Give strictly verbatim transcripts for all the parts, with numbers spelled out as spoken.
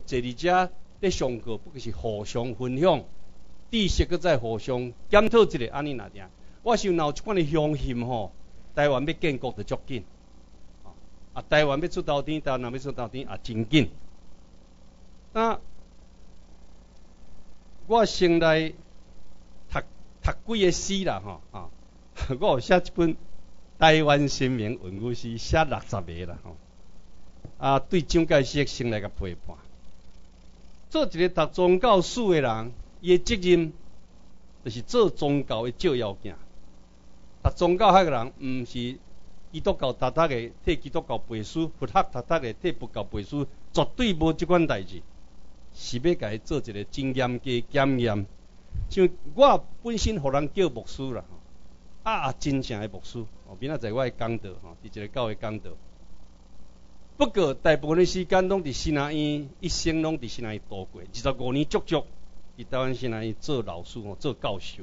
坐伫遮咧上课，不过是互相分享知识，搁再互相检讨一下，安尼若定。我想若有即款的乡信吼，台湾要建国就足紧。啊，台湾要出头天，台湾若要出头天也真紧。那我先来读读几个诗啦，吼啊，我有写一本《台湾新名文具诗》，写六十个啦，吼。啊，对蒋介石先来甲陪伴。做一个读宗教史的人，伊的责任就是做宗教的照妖镜。读宗教学的人，毋是基督教读读的替基督教背书，佛学读读的替佛教背书，绝对无即款代志。是要甲伊做一个真严格检验。像我本身互人叫牧师啦，啊，真正的牧师。哦，明仔载我的讲道，吼，伫一个教会讲道。不过大部分的时间拢伫新南院，一生拢伫新南院度过，二十五年足足伫台湾新南院做老师吼，做教授。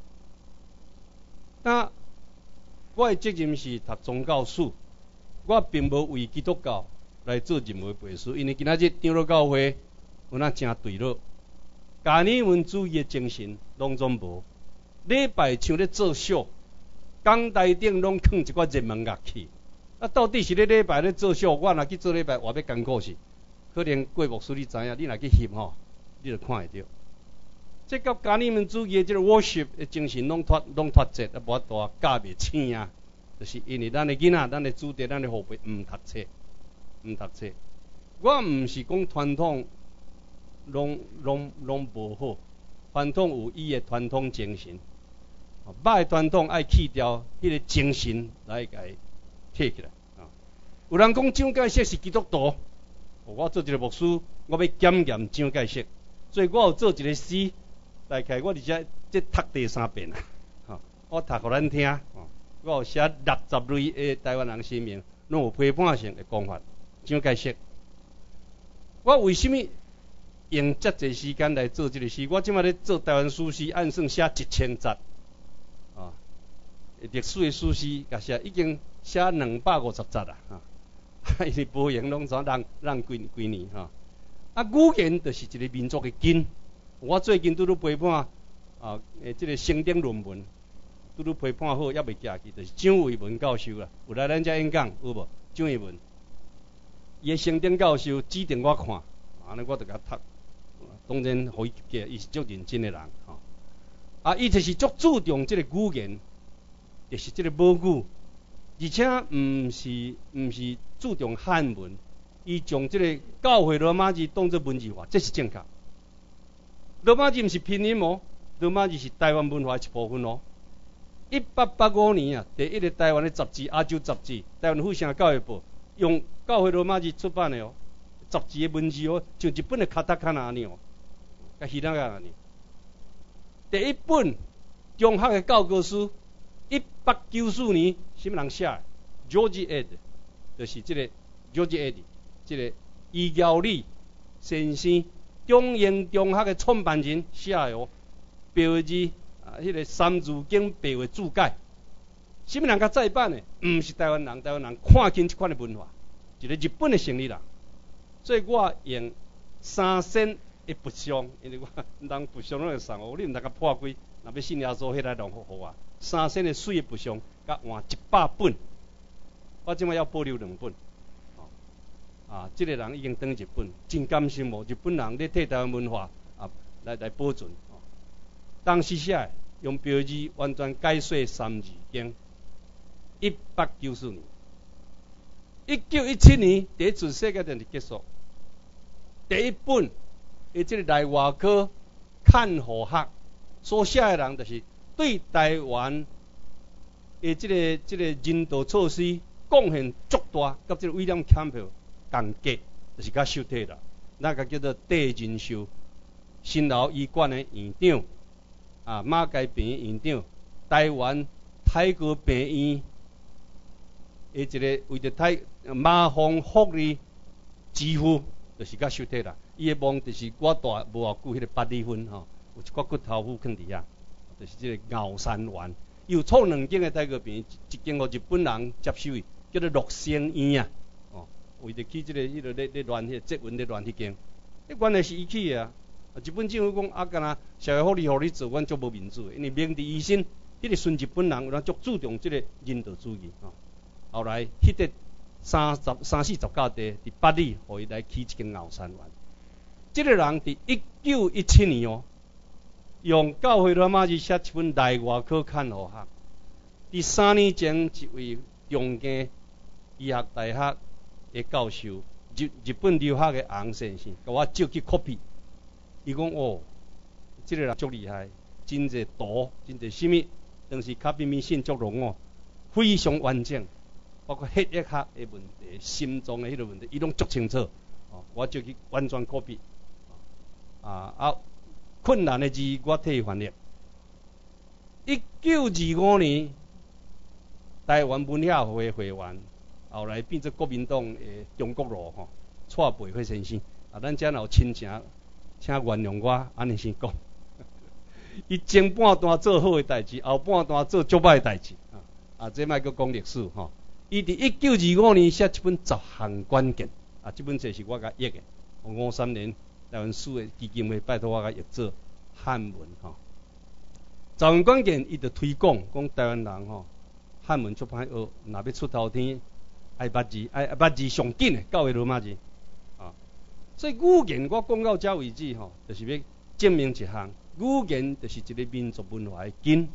那我的责任是读宗教史，我并无为基督教来做任何背书，因为今仔日长老教会有那真对落，加尔文主义的精神拢总无。礼拜像咧做秀，讲台顶拢放一寡热门乐器。啊，到底是咧礼拜咧做秀，我若去做礼拜，活要艰苦是。可能郭牧师你知影，你若去翕吼，你就看会到。这甲加尔文主义的这个 worship 的精神拢脱拢脱节，啊，无大教袂醒啊。就是因为咱的囡仔、咱的子弟、咱的后辈毋读册，毋读册。我毋是讲传统拢拢拢无好，传统有伊的传统精神。歹的传统爱去掉，迄个精神来甲伊摕起来。啊，有人讲蒋介石是基督徒，我做一个牧师，我要检验蒋介石，所以我有做一个诗，大概我伫遮即读第三遍啦。吼，我读互咱听。我有写六十类的台湾人生命，拢有批判性的讲法。蒋介石，我为什么用遮济时间来做这个诗？我即摆咧做台湾史诗，按算写一千集，啊，历史的史诗，甲写已经写两百五十集啦，哈、啊，因为无用拢怎让让几几年哈、啊。啊，语言就是一个民族的根。我最近拄拄批判啊，诶，这个升等论文。拄拄批判好，也未寄去，就是蒋维文教授啦，有来咱遮演讲有无？蒋维文，伊的升等教授指定我看，安尼我就甲读，当然互伊寄，伊是足认真的人吼。啊，伊就是足注重即个语言，就是即个母语，而且毋是毋是注重汉文，伊将即个教会罗马字当作文字化，这是正确。罗马字毋是拼音哦，罗马字是台湾文化的一部分哦。一八八五年啊，第一个台湾的杂志《亚洲杂志》，台湾复兴教育部用教会罗马字出版的哦，杂志的文字哦，像日本的卡塔卡纳安尼哦，甲希腊个安尼。第一本中学的教科书，一八九四年什么人写的 ？George Ed， 就是这个 George Ed， 这个余耀礼先生，中英中学的创办人写的哦，标字。啊，迄、那个三字经背的注解，什么人甲再版的？毋是台湾人，台湾人看清这款的文化，一个日本的生理人。所以我用三仙的不相，因为我人不相拢会送我，你毋通甲破规，若要信耶稣，迄来弄互我。三仙的水的不相，甲换一百本，我即摆要保留两本。哦、啊，即、这个人已经转日本，真甘心无？日本人咧替台湾文化啊来来保存。当时写用标字完全解说三字经，一八九四年，一九一七年第一次世界大战结束，第一本的这个内外科看护学所写的人，就是对台湾的这个这个人道措施贡献足大，甲这个威廉坎普同格，就是甲受体啦，那个叫做戴仁寿，新楼医院的院长。啊，马偕病院院长，台湾泰国病院的一个为着泰马蜂福利支付，就是甲受体啦。伊的梦就是我大无偌久迄个八里分吼，有一块骨头骨囥伫遐，就是即个鳌山湾。伊有创两间的泰国病院，一间互日本人接收伊，叫做乐生院啊。哦，为着去即、这个迄个咧咧乱迄个节文咧乱迄间， 迄原来是伊起的啊。日本政府讲啊，干那社会福利互你做，阮足无民主的，因为明治维新，迄个孙日本人有人足注重即个人道主义啊。后来迄个三十三四十架地伫八里，互伊来起一间后山园。即、这个人伫一九一七年哦，用教会罗马字写一本内外科看护学。伫三年前，一位中间医学大学的教授，日日本留学的洪先生，甲我借去 copy。伊讲哦，即、这个人足厉害，真侪图，真侪什物，当时卡比米信足浓哦，非常完整，包括血液学的问题、心脏的迄个问题，伊拢足清楚。哦，我借去完全 copy。啊啊，困难的字我替伊翻译。一九二五年，台湾文协会会员，后来变做国民党的中国路吼，蔡培辉先生。啊，咱遮有亲情。请原谅我安尼先讲，伊前半段做好的代志，后半段做足歹的代志。啊，啊，这卖佫讲历史吼。伊伫一九二五年写一本《十项关键》，啊，这本册是我甲译的。五三年台湾史的基金会拜托我甲译做汉文吼。十项关键，伊就推广讲台湾人吼汉文足歹学，若要出头天，爱捌字，爱捌字上紧的，教会罗马字。所以语言我讲到这为止吼，就是要证明一项，语言就是一个民族文化的根。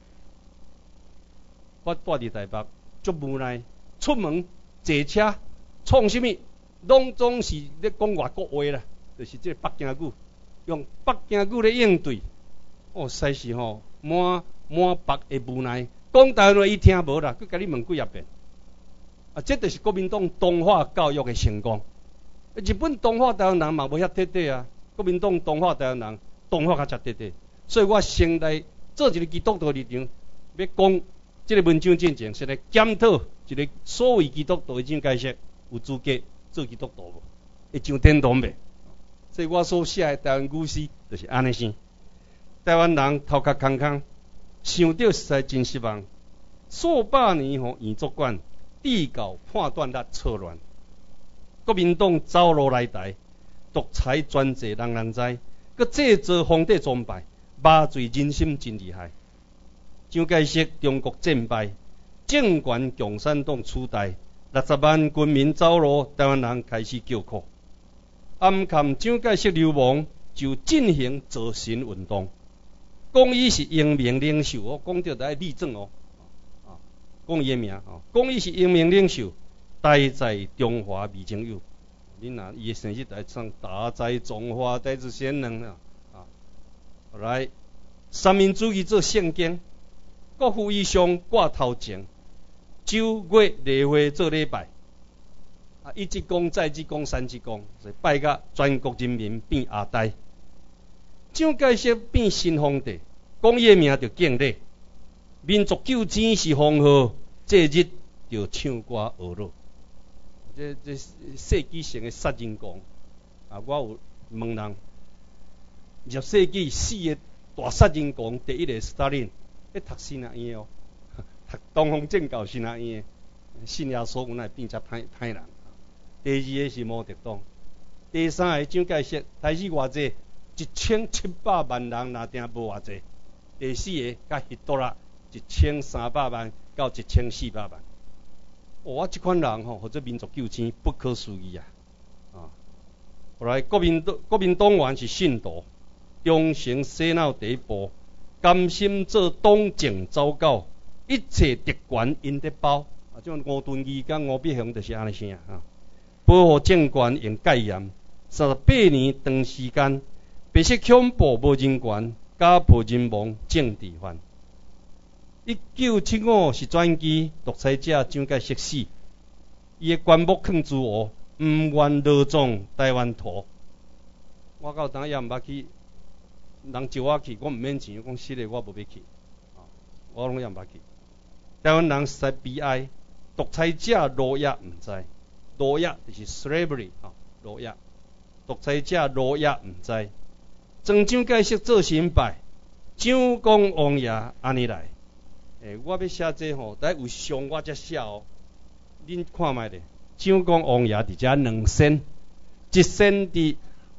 我住伫台北，足无奈，出门坐车创什么，拢总是咧讲外国话啦，就是即个北京语，用北京语咧应对。哦，实是吼满满北的无奈，讲台湾话伊听无啦，佮甲你问几啊遍。啊，这就是国民党同化教育的成功。日本同化台湾人嘛无遐彻底啊，国民党同化台湾人同化较彻底，所以我先来做一个基督徒立场，要讲这个文章进前，先来检讨一个所谓基督徒的种解释有资格做基督徒无，会上天堂袂？所以我所写的台湾故事就是安尼生。台湾人头壳空空，想到实在真失望。数百年吼原作馆，地教判断力错乱。国民党走路来台，独裁专制人人知，佮制造皇帝崇拜，麻醉人心真厉害。蒋介石中国战败，政权共产党取代，六十万军民走路，台湾人开始叫苦。暗看蒋介石流亡，就进行造神运动，讲伊是英明领袖，我讲到来立正哦，啊，讲伊的名哦，讲伊是英明领袖。待在中华未曾有，恁若伊的生日来唱大在中华待之先人啊！啊，来三民主义做圣经，国父衣裳挂头前，九月例会做礼拜，啊，一鞠躬再鞠躬三鞠躬，所以拜甲全国人民变阿呆。蒋介石变新皇帝，讲伊的名就敬礼，民族救济是封号，这日就唱歌学乐。这这世纪性的杀人狂啊！我有问人，二十世纪四个大杀人狂，第一个斯大林，迄读新学院哦，读东方正教新学院的，信耶稣有哪会变遮歹歹人？第二个是毛泽东，第三个蒋介石，开始偌济，一千七百万人若定无偌济。第四个甲希特勒，一千三百万到一千四百万。哦，我即款人吼，或者民族救济不可思议啊！啊，后来国民党国民党员是信徒，忠诚洗脑第一步，甘心做党政走狗，一切特权因得包。啊，种吴敦义甲吴必雄就是安尼生啊。保护政权用戒严，三十八年长时间，白色恐怖无人权，家破人亡政治犯。一九七五是传奇，独裁者蒋介石死，伊的棺木囥诸河，毋愿落葬台湾土。我到当也毋捌去，人招我去，我毋免钱，讲实个我无要去，啊，我拢也毋捌去。台湾人实在悲哀，独裁者落叶毋知，落叶就是 slavery 啊，落叶，独裁者落叶毋知。曾蒋介石做神拜，蒋公王爷安尼来。诶、欸，我要写这吼，得有相我才写哦。恁看卖咧，蒋公王爷伫遮两仙，一仙伫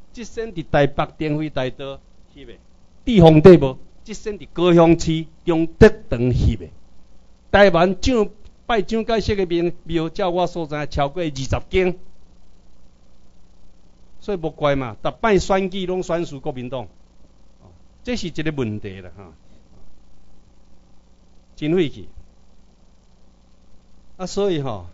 即身伫台北电费大道翕的，地方地无，即身伫高雄市中德堂翕的。台湾蒋拜蒋介石的庙庙，照我所知超过二十间，所以无怪嘛，逐摆选举拢选输国民党，这是一个问题啦哈，真晦气。啊，所以吼，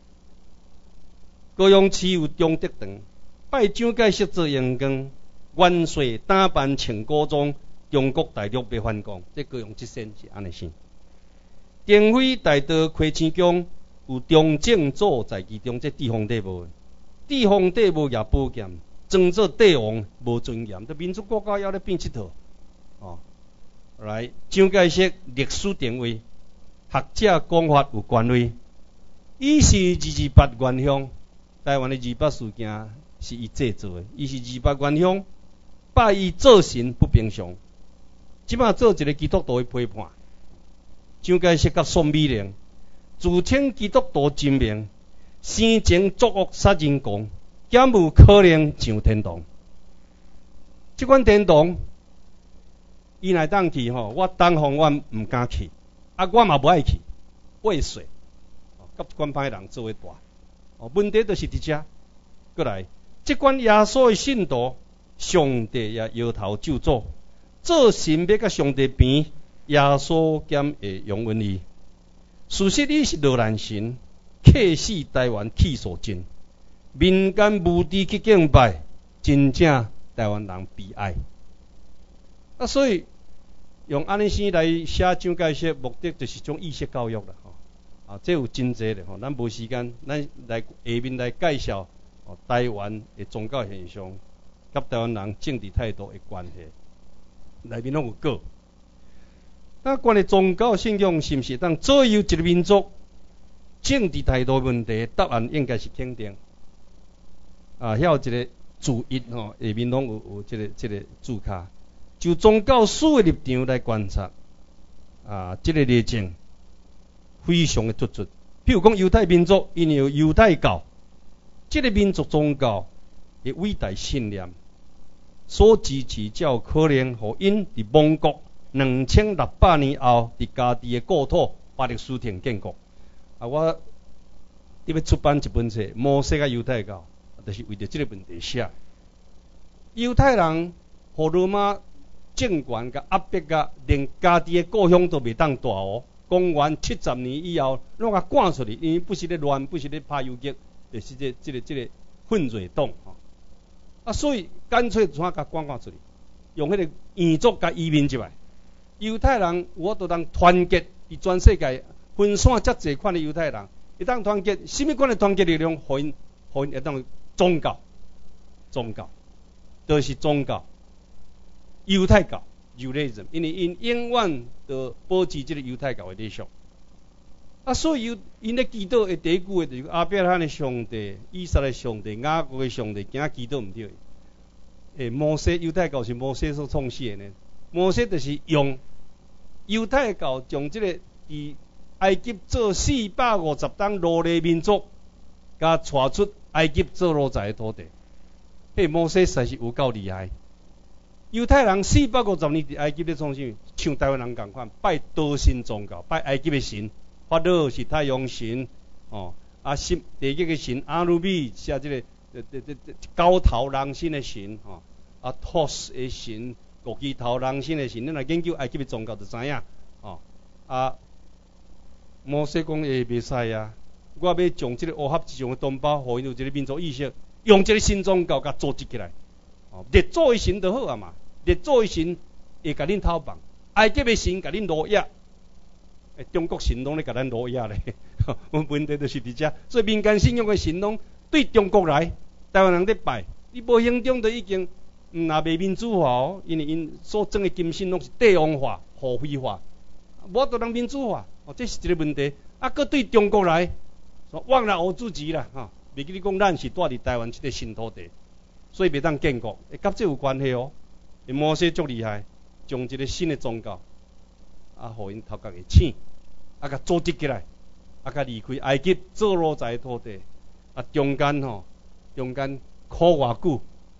高雄市有中德堂，拜蒋介石做阳光，元帅打扮穿古装，中国大陆要反攻，这高雄这线是安尼生。电费大道开青宫有中正组在其中，这地方地无，地方地无也保险，装作帝王无尊严，这民族国家要咧变佚佗。哦，来，蒋介石历史定位，学者讲法有权威。伊是二二八元凶，台湾的二八事件是伊制造的，伊是二八元凶，拜伊做神不平常。即摆做一个基督徒的批判。蒋介石甲宋美龄自称基督徒真名，生前作恶杀人狂，减有可能上天堂。即款天堂，伊若当去吼，我东方我毋敢去，啊，我嘛无爱去，畏水，甲即款歹人做伙大。哦，问题就是伫遮。过来，即款耶稣的信徒，上帝也摇头咒诅，做神要甲上帝平。耶稣兼会永远伊，事实伊是罗兰神，客死台湾气所尽，民间无地去敬拜，真正台湾人悲哀。啊，所以用安尼生来写蒋介石，目的就是种意识教育啦，吼啊，这有真济咧，吼，咱无时间，咱来下面来介绍哦台湾的宗教现象，甲台湾人政治态度的关系，内面拢有个。那关于宗教信仰是毋是当左右一个民族政治态度问题？答案应该是肯定。啊，遐有一个注译吼，下面拢有有这个这个注卡，就宗教史的立场来观察，啊，这个例证非常的突出。譬如讲犹太民族，因有犹太教，这个民族宗教的伟大信念所支持，才有可能互因伫亡国。两千六百年后，伫家己的故土巴勒斯坦建国。啊，我伫要出版一本册《摩西甲犹太教》，就是为着这个问题写。犹太人互罗马政权甲压迫甲，连家己的故乡都袂当大学。公元七十年以后，拢甲赶出去，因为不是咧乱，不是咧拍游击，就是这这个这个混水党。啊，所以干脆怎甲赶赶出去，用迄个原族甲移民入来。犹太人有法度当团结，伫全世界分散遮济款的犹太人，会当团结，什么款的团结力量？互因，互因会当宗教，宗教，就是宗教，犹太教 Judaism， 因为因永远都保持这个犹太教的理想。啊，所以因咧祈祷的第一句话就是阿伯拉罕的上帝、以撒的上帝、雅各的上帝，惊祈祷毋对。诶，摩西犹太教是摩西所创始的呢。摩西就是用犹太教将这个伫埃及做四百五十档奴隶民族，甲带出埃及做奴才的土地。迄摩西实在是有够厉害。犹太人四百五十年伫埃及咧创啥？像台湾人共款，拜多神宗教，拜埃及的神，法老是太阳神，哦，啊，新第一个神阿努比是这个呃呃呃高头人身的神，哦，啊，托斯的神。国旗头人身的神，你若研究埃及的宗教就知影，哦，啊，摩西讲会袂使啊，我要将这个乌合之众的同胞，互因有一个民族意识，用这个新宗教甲组织起来，哦，列祖的神就好啊嘛，列祖的神会甲恁讨棒，埃及的神甲恁奴役，诶，中国神拢咧甲咱奴役咧，问题就是伫遮，所以民间信仰的神拢对中国来，台湾人咧拜，你无形中就已经。嗯，也袂民主化哦，因为因所种的精神拢是帝王化、合法化，无都能民主化，哦，这是一个问题。啊，佮对中国来，说忘了乌主席啦，哈，袂记你讲咱是住伫台湾这个新土地，所以袂当建国，会甲这有关系哦。摩西足厉害，将一个新的宗教，啊，互因头壳会醒，啊，甲组织起来，啊，甲离开埃及做奴才的土地，啊，中间吼，中间苦偌久。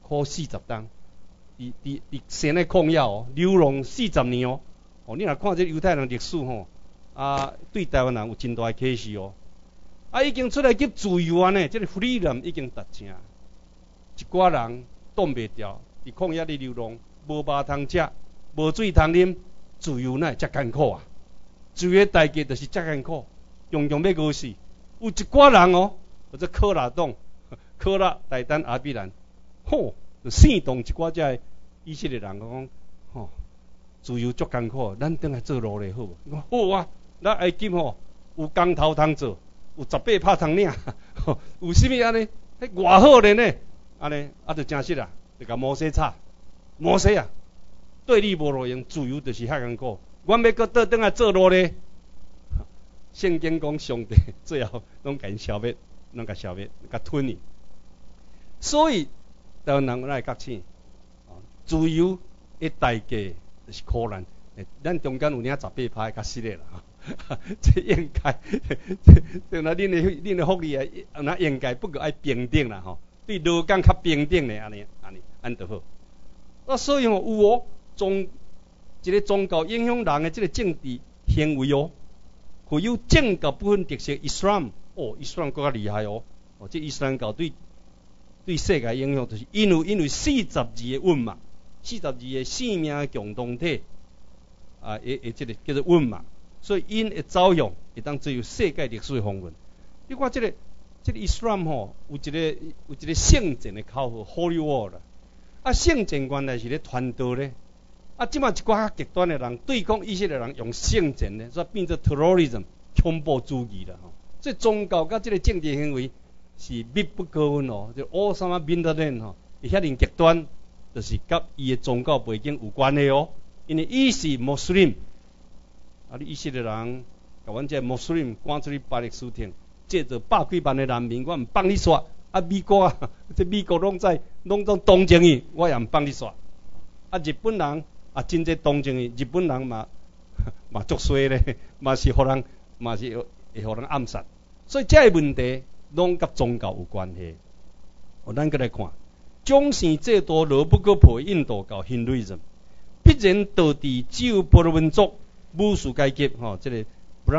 箍四十担，伫伫伫生咧抗药哦，流浪四十年哦。哦，你若看这犹太人历史吼，啊，对台湾人有真大的启示哦。啊，已经出来叫自由啊呢，这个 freedom 已经达成，一寡人挡袂牢，伫抗药咧流浪，无肉通食，无水通啉，自由哪会遮艰苦啊？自由的代价就是遮艰苦，常常要饿死。有一寡人哦，或者科拉党、科拉、大丹、阿比兰，吼，就煽动一寡遮以色列人讲，吼，自由足艰苦，咱倒来做奴隶好无？好啊，咱埃及吼有工头通做。有十八拍通领，有啥物安尼？迄偌好咧呢？安尼啊，就真实啦，就甲摩西吵。摩西啊，对你无路用，自由就是遐艰苦。阮要搁倒转来做奴隶。圣经讲上帝最后拢甲因消灭，拢甲消灭，甲吞去。所以台湾人来觉醒，自由的代价就是苦难。咱中间有领十八拍较失礼啦。这应该，对啦，恁的恁的福利啊，那应该不过爱平等啦吼，对劳工较平等的安尼安尼安就好。啊，所以吼有哦，宗一个宗教影响人的这个政治行为哦，具有政教部分特色。伊斯兰哦，伊斯兰更加厉害哦，哦，这伊斯兰教对对世界影响，就是因为因为四十二个运嘛，四十二个生命共同体啊，诶诶，这个叫做运嘛。所以因的走向会当只有世界历史的风云。你看这个这个伊斯兰吼，有一个有一个圣战的口号 ，Holy War 啦。啊，圣战原来是咧传道咧。啊，即马一寡较极端的人对抗以色列人用圣战咧，所以变做 terrorism 恐怖主义啦吼。所以宗教甲这个政治行为是密不可分哦。就奥萨马宾拉登吼，伊遐尼极端，就是甲伊的宗教背景有关系哦。因为伊是穆斯林。啊！你以色列人，甲阮这穆斯林赶出去巴勒斯坦，借着百几万的难民，我毋放你煞。啊，美国啊，这美国拢在拢总同情伊，我也毋放你煞。啊，日本人啊，真正同情伊，日本人嘛嘛足衰咧，嘛是互人嘛是会互人暗杀。所以这个问题拢甲宗教有关系。哦，咱搁来看，种姓制度若不可破印度教 Hinduism， 必然导致只有婆罗门族。武士阶级吼，这个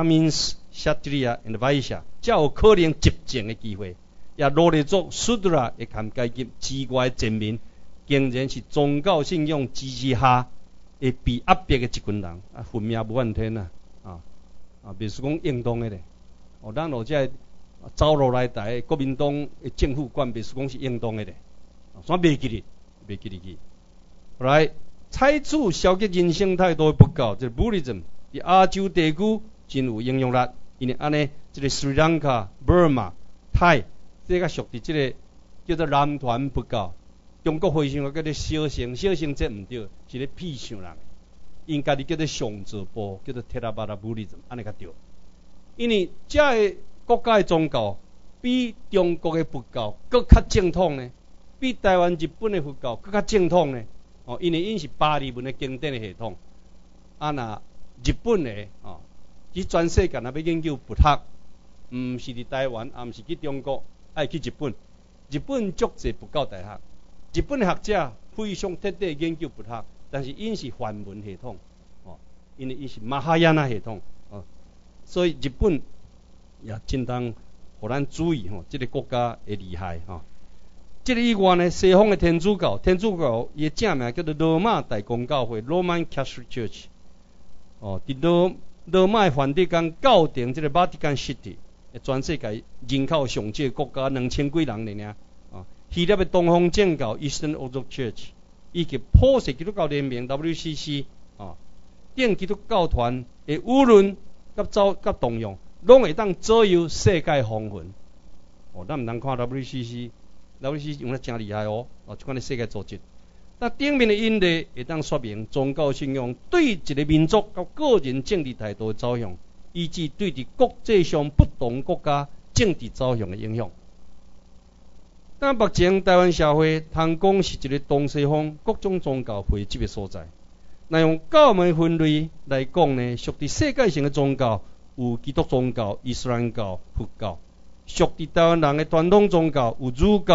Brahmins、Kshatriya、and Vaishya， 才有可能执政的机会。也罗列族 Sudra 的含阶级之外的人民，竟然是宗教信仰支持下会被压迫的一群人，啊，分命无半天啊！啊啊，别说讲应当的咧，哦，咱落这走路来台国民党的政府官，别说讲是应当的咧，煞袂记哩，袂记哩去。后来。采取消极人生态度不够，即、就是 Buddhism 伫亚洲地区真有影响力。因为安尼，即、这个斯里兰卡、Burma、泰，这个属伫即个叫做男团不够。中国非常叫做小乘，小乘这毋对，是咧屁想人。因家己叫做上座部，叫做 Theravada Buddhism， 安尼较对。因为这个国家的宗教比中国的佛教更较正统呢，比台湾、日本的佛教更较正统呢。哦，因为因是巴利文的经典的系统，啊那日本的哦，去全世界若要研究佛学，毋是伫台湾，也毋是去中国，爱去日本。日本足济佛教大学，日本的学者非常彻底研究佛学，但是因是梵文系统，哦，因为因是马哈亚纳系统，哦，所以日本也真当互咱注意吼，这个国家的厉害吼。这个以外呢，西方的天主教，天主教伊的正名叫做罗马大公教会 （Roman Catholic Church）。哦，伫罗罗马的梵蒂冈教廷，这个 Vatican City， 全世界人口上济国家两千几人尔。哦，希腊的东方正教 （Eastern Orthodox Church） 以及普世基督教联盟 （W C C） 哦，电基督教团的舆论甲走甲动用，拢会当左右世界风云。哦，咱毋通看 W C C。W C C 用得真厉害哦，哦，即款的世界组织。那顶面的因例会当说明宗教信仰对一个民族甲个人政治态度的走向，以及对伫国际上不同国家政治走向的影响。但目前台湾社会通讲是一个东西方各种宗教汇集的所在。那用教门分类来讲呢，属伫世界性的宗教有基督宗教、伊斯兰教、佛教。属伫台湾人的传统宗教有儒教、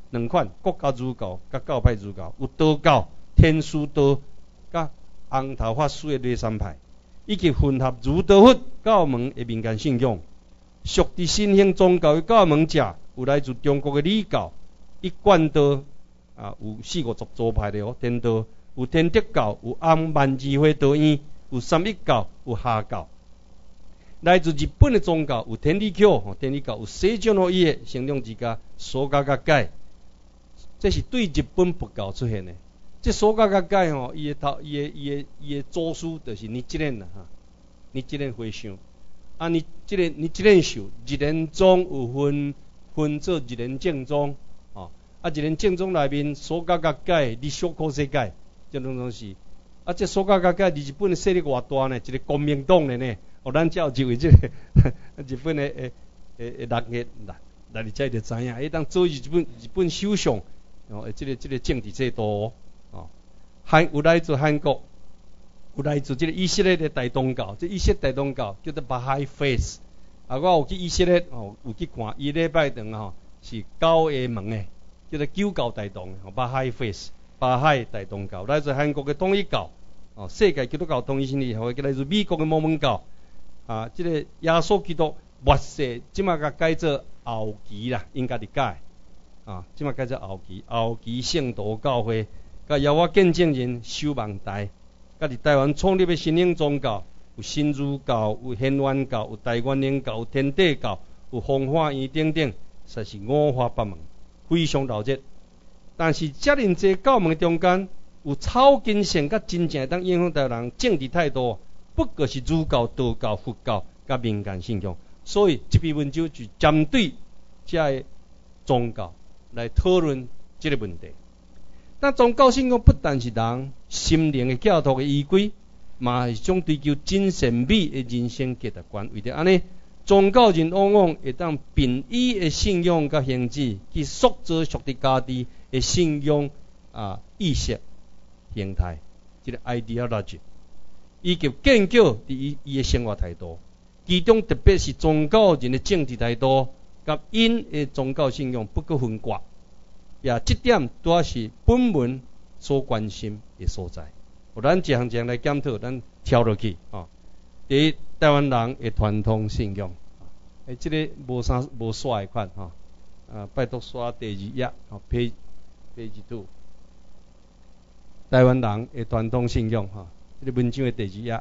两款国家儒教甲教派儒教，有道教、天主道甲红头法师的内三派，以及混合儒道佛教门的民间信仰。属伫新兴宗教的教门者，有来自中国的礼教、一贯道啊，有四五十宗派的哦，天道有天德教，有安万智慧道院，有三一教，有夏教。来自日本的宗教有天理教，吼天理教有西藏和伊的成长之家苏家甲界，这是对日本佛教出现的。这苏家甲界吼，伊的头伊的伊的伊的祖师就是日吉莲啦哈，日吉莲和尚。啊，日吉莲日吉莲寿，日莲宗有分分做日莲正宗，吼啊日莲正宗内面苏家甲界、日小可世界，这种东西。啊，这苏家甲界伫日本的势力偌大呢？一个国民党的呢？哦，咱才有一位这个日本的诶诶诶人个来来你才就知影，伊当做日本日本首相哦，这个这个政治制度哦，韩有来自韩国，有来自这个以色列的大宗教，这以色列大宗教叫做巴哈伊 Faith。啊，我有去以色列哦，有去看，伊礼拜堂吼是九个门的，叫做九教大堂哦，巴哈伊 Faith， 巴哈伊大宗教，来自韩国的统一教哦，世界基督教统一真理教，来自美国的摩门教。啊，这个耶稣基督末世，即马甲改做后期啦，应该理解。啊，即马改做后期，后期圣徒教会，甲邀我见证人守望台，甲伫台湾创立的新兴宗教，有新儒教，有显原教，有大元灵教，有天地教，有风化院等等，实在是五花八门，非常热闹。但是遮尔济教门中间，有草根性甲真正当影响到人政治态度。不过是儒教、道教、佛教甲民间信仰，所以这篇文章就针对这个宗教来讨论这个问题。那宗教信仰不但是人心灵的寄托的依归，嘛是一种追求真善美的人生价值观。为着安尼，宗教人往往会当凭伊的信仰甲行止，去塑造属于家己的信仰啊意识形态，这个 ideology。以及建构伫伊伊的生活态度，其中特别是宗教人的政治态度，甲因的宗教信仰不可分割。也这点都是本文所关心的所在。我咱一项一项来检讨，咱跳落去啊。第一，台湾人的传统信仰，诶，这个无啥无刷的款哈，啊，拜托刷第二页，啊，page page two，台湾人的传统信仰哈。这个文章的第二页，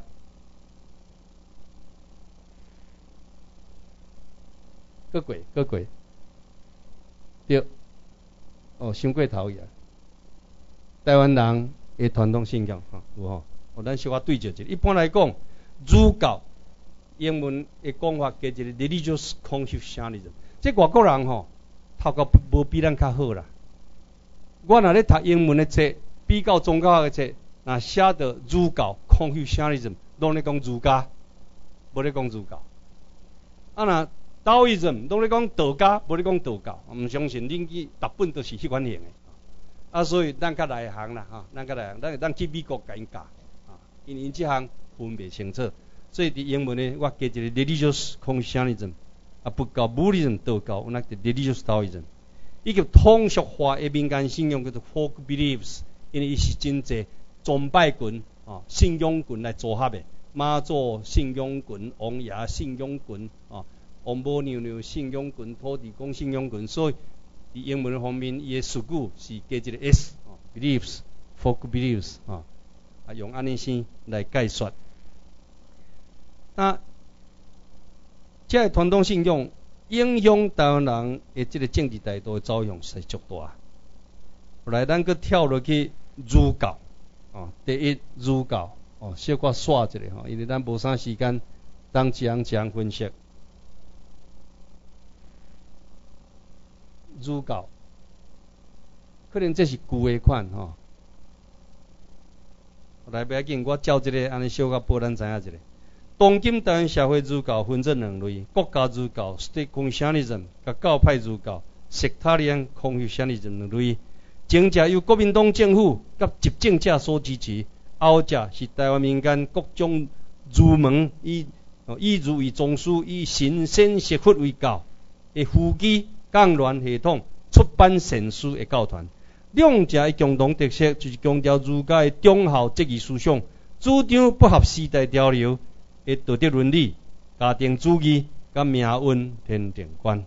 过过过过，对，哦，先过头去啊。台湾人的传统信仰哈，有吼，哦，咱小可对照一下。一般来讲，儒教英文的讲法叫做 religious Confucianism。这外国人吼，头壳无比咱较好啦。我若咧读英文的册，比较宗教的册。那写到儒教 Confucianism， 拢咧讲儒家，无咧讲儒教。啊，那 Taoism 拢咧讲道家，无咧讲道教。毋相信恁去逐本都是迄款型的。啊，所以咱较内行啦，哈，咱较内行，咱咱去美国甲因教，啊，因因即项分别清楚。所以伫英文呢，我加一个 religious Confucianism， 啊，不教 Buddhism 道教，我那个 religious Taoism， 以及通俗化的民间信仰叫做 folk beliefs， 因为伊是真济。崇拜群啊，信仰群来组合的，妈祖信仰群、王爷信仰群啊，王母娘娘信仰群、土地公信仰群，所以伫英文方面，伊的词句是加一个 s 啊 ，beliefs、folk beliefs 啊，啊用安尼先来解说。那这个传统信仰影响台湾人的这个政治态度的作用是足大。后来咱搁跳落去儒教。哦，第一儒教哦，小可刷一下吼，因为咱无啥时间当一项一项分析。儒教可能这是旧的款吼。来，不要紧，我照一个安尼小可报咱知影一下。当今台湾社会儒教分做两类：国家儒教 （State Confucianism） 甲教派儒教 （Sectarian Confucianism） 两类。前者由国民党政府甲执政者所支持，后者是台湾民间各种儒门以以儒为宗师，以神仙学佛为教的夫基纲乱系统出版善书的教团。两者的共同特色就是强调儒家的忠孝节义思想，主张不合时代潮流的道德伦理、家庭主义、甲命运天定观。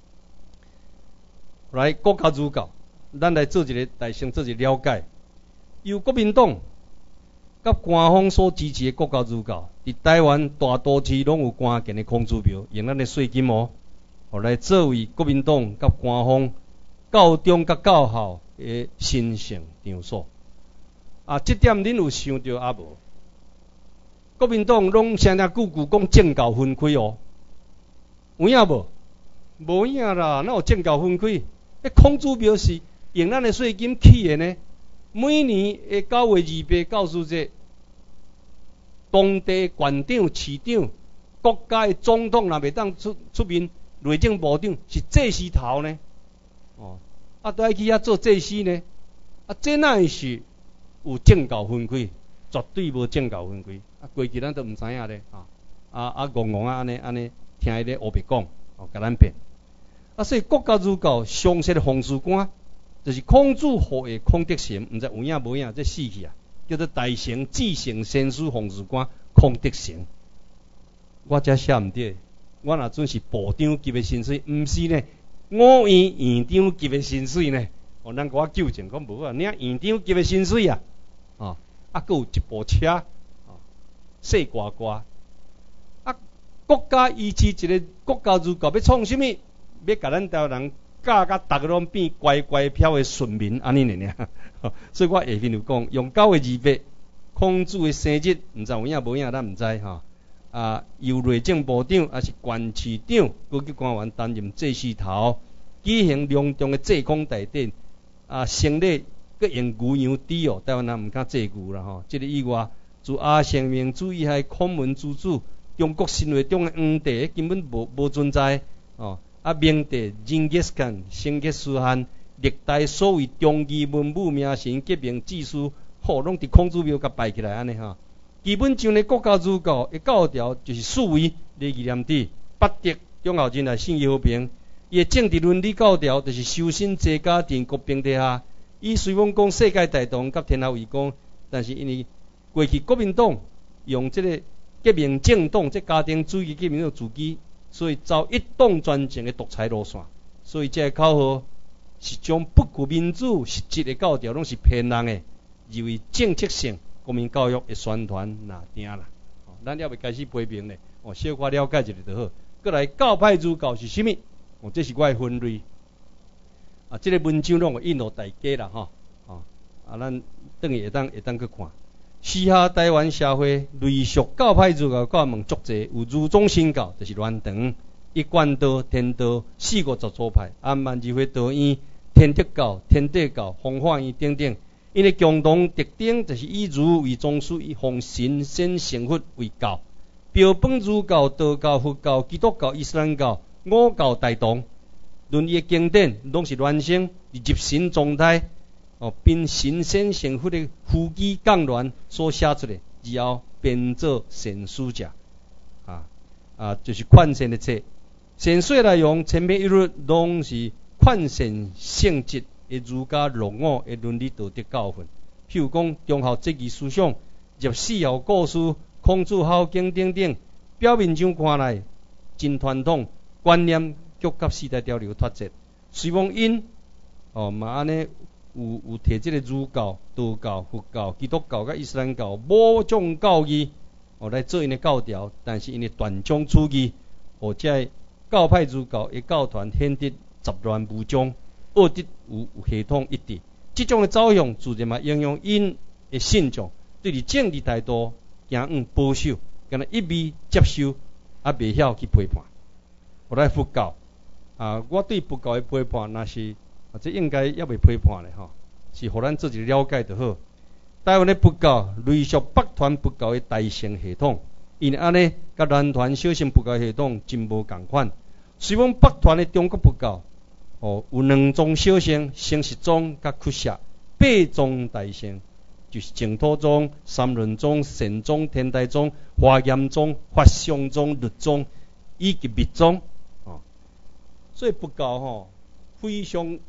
来，国家儒教，咱来做一个大先做一个了解。由国民党甲官方所支持的国家儒教，伫台湾大都市拢有关键的孔子庙，用咱的税金哦，来作为国民党甲官方教中甲教校的神圣场所。啊，这点恁有想到啊无？国民党拢声声句句讲政教分开哦，有影无？无影啦，哪有政教分开？迄孔子庙是用咱的税金起的呢。每年的九月二八教师节，当地县长、市长、国家的总统若袂当出出面，内政部长是祭司头呢。哦，啊，都爱去遐做祭司呢。啊，这哪会是有政教分开？绝对无政教分开。啊，过去咱都毋知影咧，啊啊啊，戆戆啊安尼安尼，听伊咧黑白讲，哦，甲咱骗。啊，所以国家儒教详细的方式观，就是孔子学的孔德成，毋知有影无影，这死去啊，叫做大成至圣先师方式观孔德成。我遮写毋对，我若准是部长级的薪水，毋是呢，五院院长级的薪水呢。哦，咱甲我纠正，讲无啊，领院长级的薪水啊，哦，啊，佫有一部车，哦，细刮刮。啊，国家依持一个国家儒教要创什么？要甲咱台湾人教甲逐个拢变乖乖飘的顺民，安尼尔尔。所以我下面就讲，用九月二八，孔子的生日，毋知有影无影，咱毋知吼。啊，由内政部长还是县市长高级官员担任祭司头，举行隆重的祭孔大典。啊，成礼佮用牛羊猪哦，台湾人毋敢祭牛啦吼。这个以外，自阿圣明主义还孔门之子，中国神话中的皇帝根本无无存在哦。啊，明帝成吉思汗、成吉思汗，历代所谓中义文武名臣、革命志士，吼，拢伫孔子庙甲摆起来安尼哈。基本上咧，国家儒教的教条就是四维礼义廉耻、八德、忠孝仁爱、信义和平。伊的政治伦理教条就是修身齐家治国平天下。伊虽讲讲世界大同甲天下为公，但是因为过去国民党用这个革命政党、这家庭主义革命的自己。所以走一党专政的独裁路线，所以这个口号是将不顾民主实质的教条拢是骗人的，认为政策性国民教育的宣传哪定啦。哦，咱要未开始批评咧，哦，小可了解一下就好。过来教派儒教是啥物？哦，这是我的分类。啊，这个文章拢会印落大家啦，吼，哦，啊，咱等下会当会当去看。时下台湾社会类俗教派儒教教门足济，有儒宗新教，就是乱堂、一贯道、天道、四五十祖派、安万智慧道院、天德教、天地教、弘化院等等。因的共同特点就是以儒为宗师，以奉神仙成佛为教，标榜儒教、道教、佛教、基督教、伊斯兰教五教大同。论理的经典拢是原生入神状态。哦，并神仙成佛的夫妻讲论所写出来，然后编做善书者，啊啊，就是劝善的册。善书内容千篇一律，拢是劝善性质的儒家龙我的伦理道德教训。譬如讲忠孝节义思想、入四孝故事、孔子孝经等等，表面上看来真传统，观念却甲时代潮流脱节。虽讲因哦嘛安尼。有有摕即个儒教、道教、佛教、基督教甲伊斯兰教某种教义，哦来做因的教条，但是因的断章取义，或者教派儒教的教团显得杂乱无章，恶得有有系统一致。即种的走向，自然嘛影响因的信众对于政治态度行往保守，敢若一味接受，啊袂晓去批判。我来佛教啊，我对佛教的批判那是。啊，这应该也未批判咧吼，是互咱做一个了解就好。台湾的佛教类属北传佛教的大乘系统，因安尼甲南传小乘佛教系统真无共款。虽讲北传的中国佛教，哦有两宗小乘，成实宗甲屈舍，八宗大乘，就是净土宗、三论宗、禅宗、天台宗、华严宗、法相宗、律宗以及密宗。哦，所以佛教吼非常。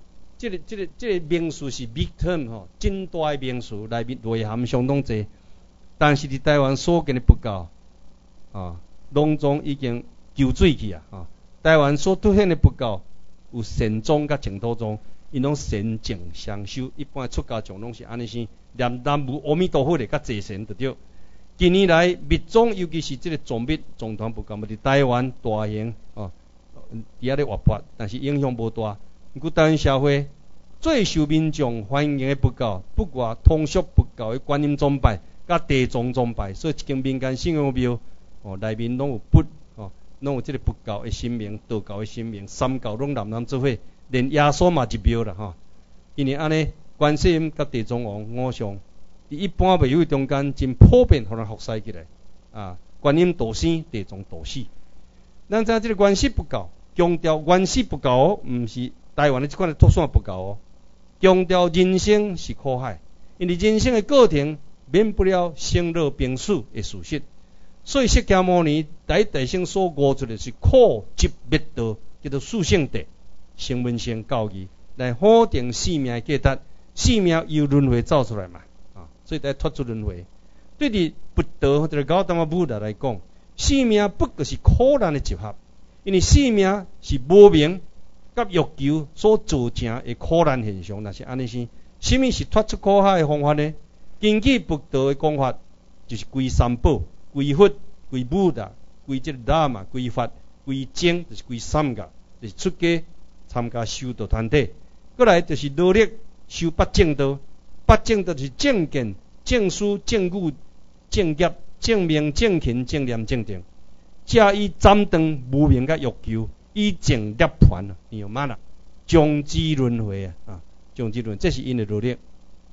这个这个这个名词是 big term 吼，真大的名词，内面内涵相当济。但是伫台湾所建的佛教啊，拢总已经救水去啊！啊，台湾所出现的佛教有禅宗甲净土宗，因拢禅净双修，一般出家众拢是安尼先念南无阿弥陀佛的甲坐禅就对。近年来密宗，尤其是这个藏密藏传佛教，嘛伫台湾大型哦，伫遐咧活泼，但是影响无大。毋过台湾社会最受民众欢迎的佛教，不过通俗佛教的观音宗派、甲地藏宗派，所以一间民间信仰庙哦，内面拢有佛哦，拢有这个佛教的神明、道教的神明，三教拢南南做伙，连耶稣嘛入庙啦吼。因为安尼，观世音甲地藏王五相，伫一般庙宇中间真普遍，互人服侍起来啊。观音导生，地藏导死。咱知影这个原始佛教，强调原始佛教哦，毋是台湾的即款的脱线佛教哦。强调人生是苦海，因为人生的过程免不了生老病死的事实。所以释迦牟尼在大圣所悟出的是苦集灭道，叫做四圣谛、声闻乘教义，来否定生命的价值。生命由轮回走出来嘛，啊，所以才脱出轮回。对伫佛道或者高达玛布达来讲，生命不过是苦难的集合，因为生命是无明甲欲求所造成的苦难现象。若是安尼先，什么是脱出苦海的方法呢？根据佛道的讲法，就是归三宝、归佛、归布达、归这个达嘛、归法、归僧，就是归三个，就是出家参加修道团体。过来就是努力修八正道，八正道就是正见、正思、正语、正业、正命、正勤、正念、正定，加以斩断无明甲欲求，以证涅槃啊，你有嘛啦？终止轮回啊，啊，终止轮回，这是因的努力。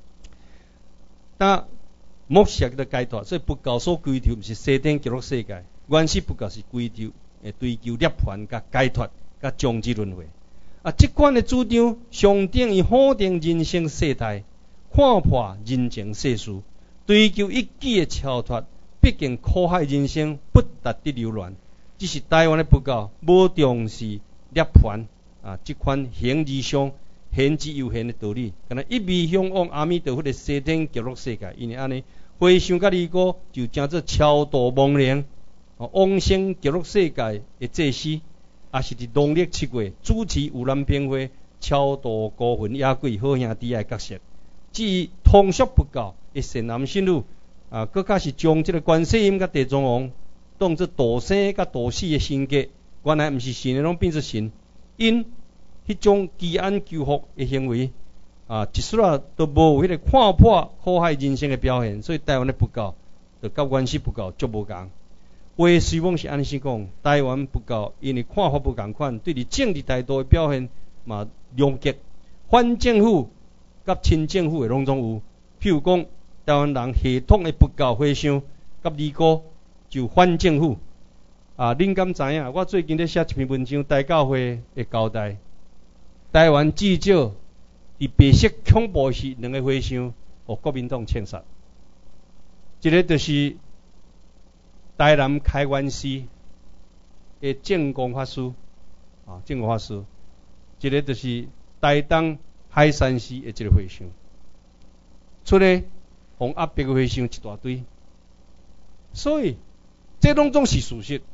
那莫舍的解脱，所以佛教所追求毋是西天极乐世界，原始佛教是追求诶追求涅槃甲解脱甲终止轮回。啊，即款的主张上等于否定人生世态，看破人情世事，追求一己的超脱。毕竟苦海人生不值得留恋，只是台湾的佛教无重视涅槃啊，即款形而上、现之又现的道理，敢若一味向往阿弥陀佛的西天极乐世界，因为安尼回想甲离歌就正做超度亡灵、往生极乐世界的祭司。也是伫农历七月主持盂兰盆会，超度孤魂野鬼好兄弟的角色。至于通俗佛教的善男信女啊，更加是将这个观世音甲地藏王当作道生甲道死的神格，原来毋是神的，拢变作神。因迄种祈安求福的行为啊，一丝啊都无有迄个看破苦海人生的表现。所以台湾的佛教就甲原始佛教足无共。话虽讲是安尼先讲，台湾佛教因为看法不共款，对伫政治态度的表现嘛两极，反政府甲亲政府的拢总有。譬如讲，台湾人系统的佛教回向甲离歌就反政府。啊，恁敢知影？我最近咧写一篇文章，大教会的交代，台湾至少伫白色恐怖时两个回向，互国民党枪杀。一个就是台南开元寺的正光法师，啊，正光法师，一个就是台东海山寺的一个回向，出来互压迫的回向一大堆，所以这拢总是事实。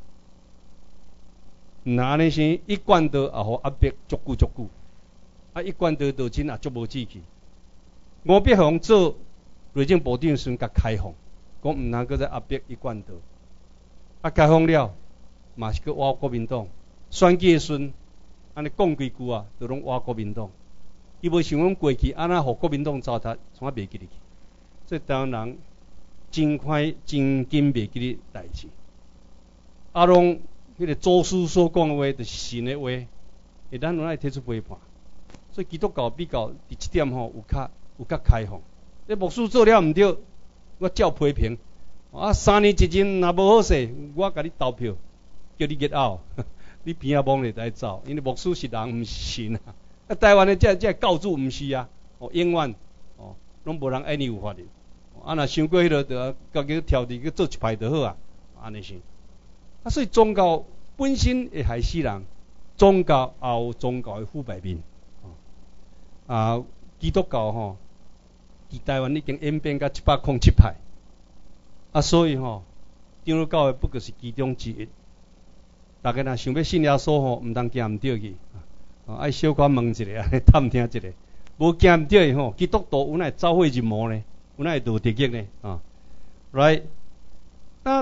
那安尼是一贯道也互压迫足久足久，啊，一贯道道真也足无志气。吴伯雄做内政部长时，甲开放，讲毋通搁再压迫一贯道。啊，开放了，嘛是去挖国民党。选举时，安尼讲几句啊，就拢挖国民党。伊无想讲过去安那互国民党糟蹋，从啊袂记入去。所以台湾人真快真紧袂记哩代志。啊，拢迄个祖师所讲的话，就是神的话，会咱拢爱提出批判。所以基督教比较伫即点吼有较有较开放。你牧师做了毋对，我照批评。啊，三年一任若无好势，我甲你投票，叫你 get out， 你边仔往里来走，因为牧师是人，毋是神啊。啊，台湾的这这教主毋是啊，哦，永远哦，拢无人爱你有法律。啊，若想过迄落，就家己跳伫去做一排就好啊，安尼是。啊，所以宗教本身会害死人，宗教也有宗教的腐败面。 啊，基督教吼，伫台湾已经演变到一百零七派，啊，所以吼，长老教会不过是其中之一。大家若想要信耶稣吼，毋通惊毋对去，啊，爱小可问一下，安尼探听一下，无惊毋对吼，基督徒有哪会走火入魔呢？有哪会堕地狱呢？啊，来，那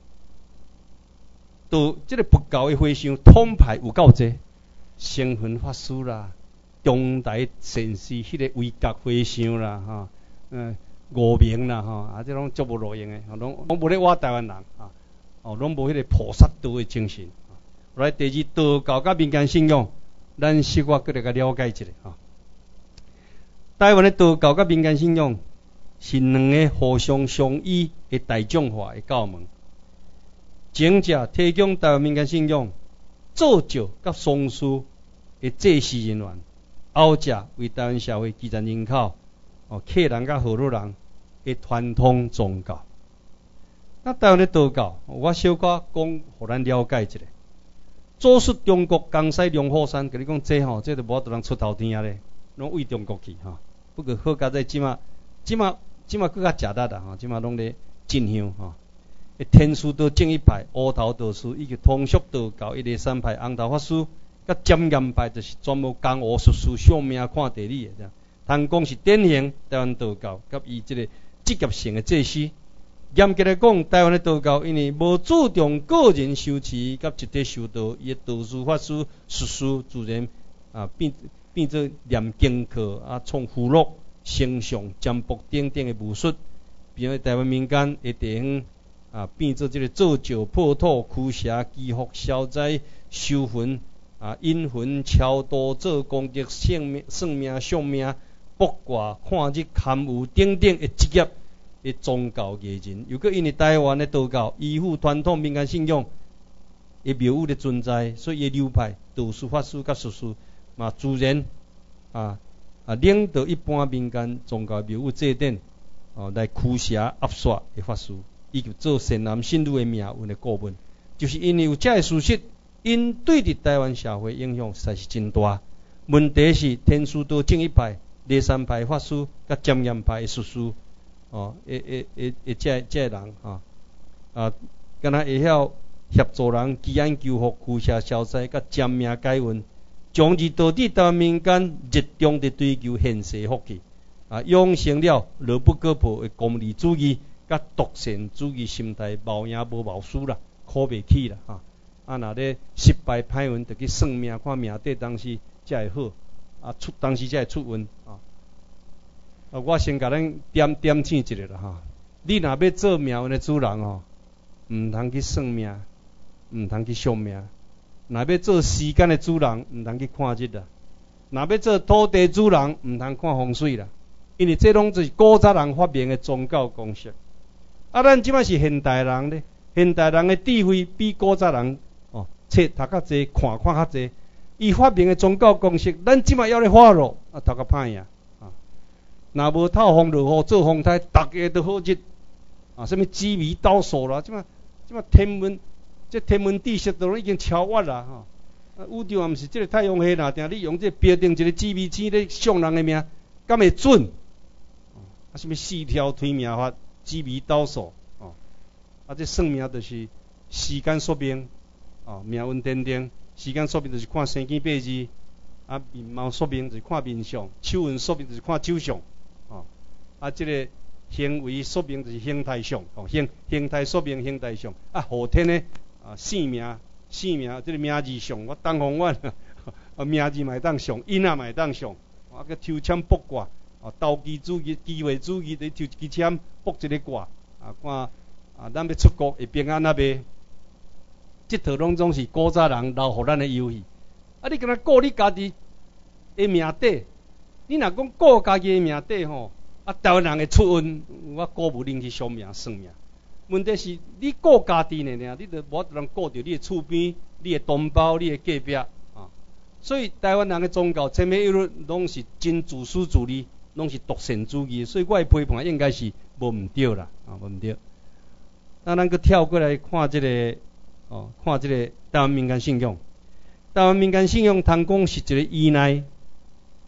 到即个佛教的和尚统派有够济，成分法师啦。中台禅师迄个威格和尚啦，哈，嗯，五明啦，哈，啊，这拢足无路用的，拢拢无咧挖台湾人，啊，哦，拢无迄个菩萨道的精神。来，第二，道教甲民间信仰，咱小可搁来甲了解一下，哈。台湾的道教甲民间信仰是两个互相相依的大众化的教门。前者提供台湾民间信仰造就甲松树的祭祀人员。后者为台湾社会基层人口、哦客人甲河洛人的传统宗教。那台湾的道教，我小可讲，互咱了解一下。祖述中国江西龙虎山，甲你讲这吼，这都无得人出头天啊咧，拢为中国去哈。不过好佳在即马，即马即马更较食力啦哈，即马拢咧进香哈。天师道正一派、乌头道士以及通俗道教一个三派红头法师。甲占验派就是专门江湖术士、相命看地理的，通讲是典型台湾道教，甲伊即个职业性的祭祀。严格来讲，台湾的道教因为无注重个人修持甲集体修道，伊的道士、法师、术士自然啊变变做念经课啊、创符箓、星象、占卜等等的武术，变为台湾民间的地方啊变做即个造就、破土、驱邪、祈福、消灾、收魂。啊，引魂、超度、做功德、算命、算命、相命、卜卦、看日、堪舆等等的职业的宗教艺人，又搁因为台湾的道教依附传统民间信仰的庙宇的存在，所以伊流派道士、法师甲术士嘛，自然啊啊领导一般民间宗教庙宇祭典哦来驱邪压煞的法师，以及做善男信女的命运的顾问，就是因为有这个事实。因对伫台湾社会影响实在是真大。问题是天师道正一派、第三派法师甲占验派的术士，哦，诶诶诶诶，这这人啊啊，敢若会晓协助人祈安求福、驱邪消灾甲占命解运，从而导致台湾民间热衷地追求现世福气，啊，养成了牢不可破的功利主义甲独善主义心态，冒赢无冒输啦，可袂起啦，哈。啊，若咧失败歹运，就去算命，看命底当时才会好，啊出当时才会出运啊。啊，我先甲咱点点醒一下啦哈。你若要做命运的主人吼，毋通去算命，毋通去算命；若要做时间的主人，毋通去看日啦；若要做土地主人，毋通看风水啦。因为这拢就是古早人发明的宗教公式。啊，咱即摆是现代人咧，现代人的智慧比古早人。册读较济，看看较济，伊发明的宗教公式，咱即摆要咧发落，啊，读较歹呀，啊，若无透风落雨做风台，逐个都好日，啊，什物紫微斗数啦，即摆即摆天文，这天文知识都已经超越啦，吼、啊，宇宙也毋是即个太阳系啦，定你用这标定一个紫微星咧算人的命，敢会准？啊，什物四条推命法、紫微斗数，哦、啊，啊，这算命就是时间说明。哦，命运奠定，时间说明就是看生辰八字，啊，面貌说明就是看面相，手运说明就是看手相，哦，啊，这个行为说明就是形态相，哦，形形态说明形态相，啊，后天呢，啊，性命性命，这个名字相，我东方阮，啊，名字嘛会当相，因仔嘛会当相，啊，个抽签卜卦，啊，投机主义、机会主义，你抽一支签卜一个卦，啊，看啊，咱要出国会平安啊袂？这套拢总是古早人留互咱的游戏。啊，你敢若顾你家己的命底，你若讲顾家己的命底吼，啊，台湾人会出运，我顾无恁去算命算命。问题是你顾家己呢，你就无得人顾着你的厝边、你的同胞、你的隔壁啊。所以台湾人的宗教前面一律拢是真自私自利，拢是独善主义。所以我的批判应该是无毋对啦，啊，无毋对。那咱搁跳过来看这个。哦，看这个台湾民间信仰，台湾民间信仰通讲是一个依赖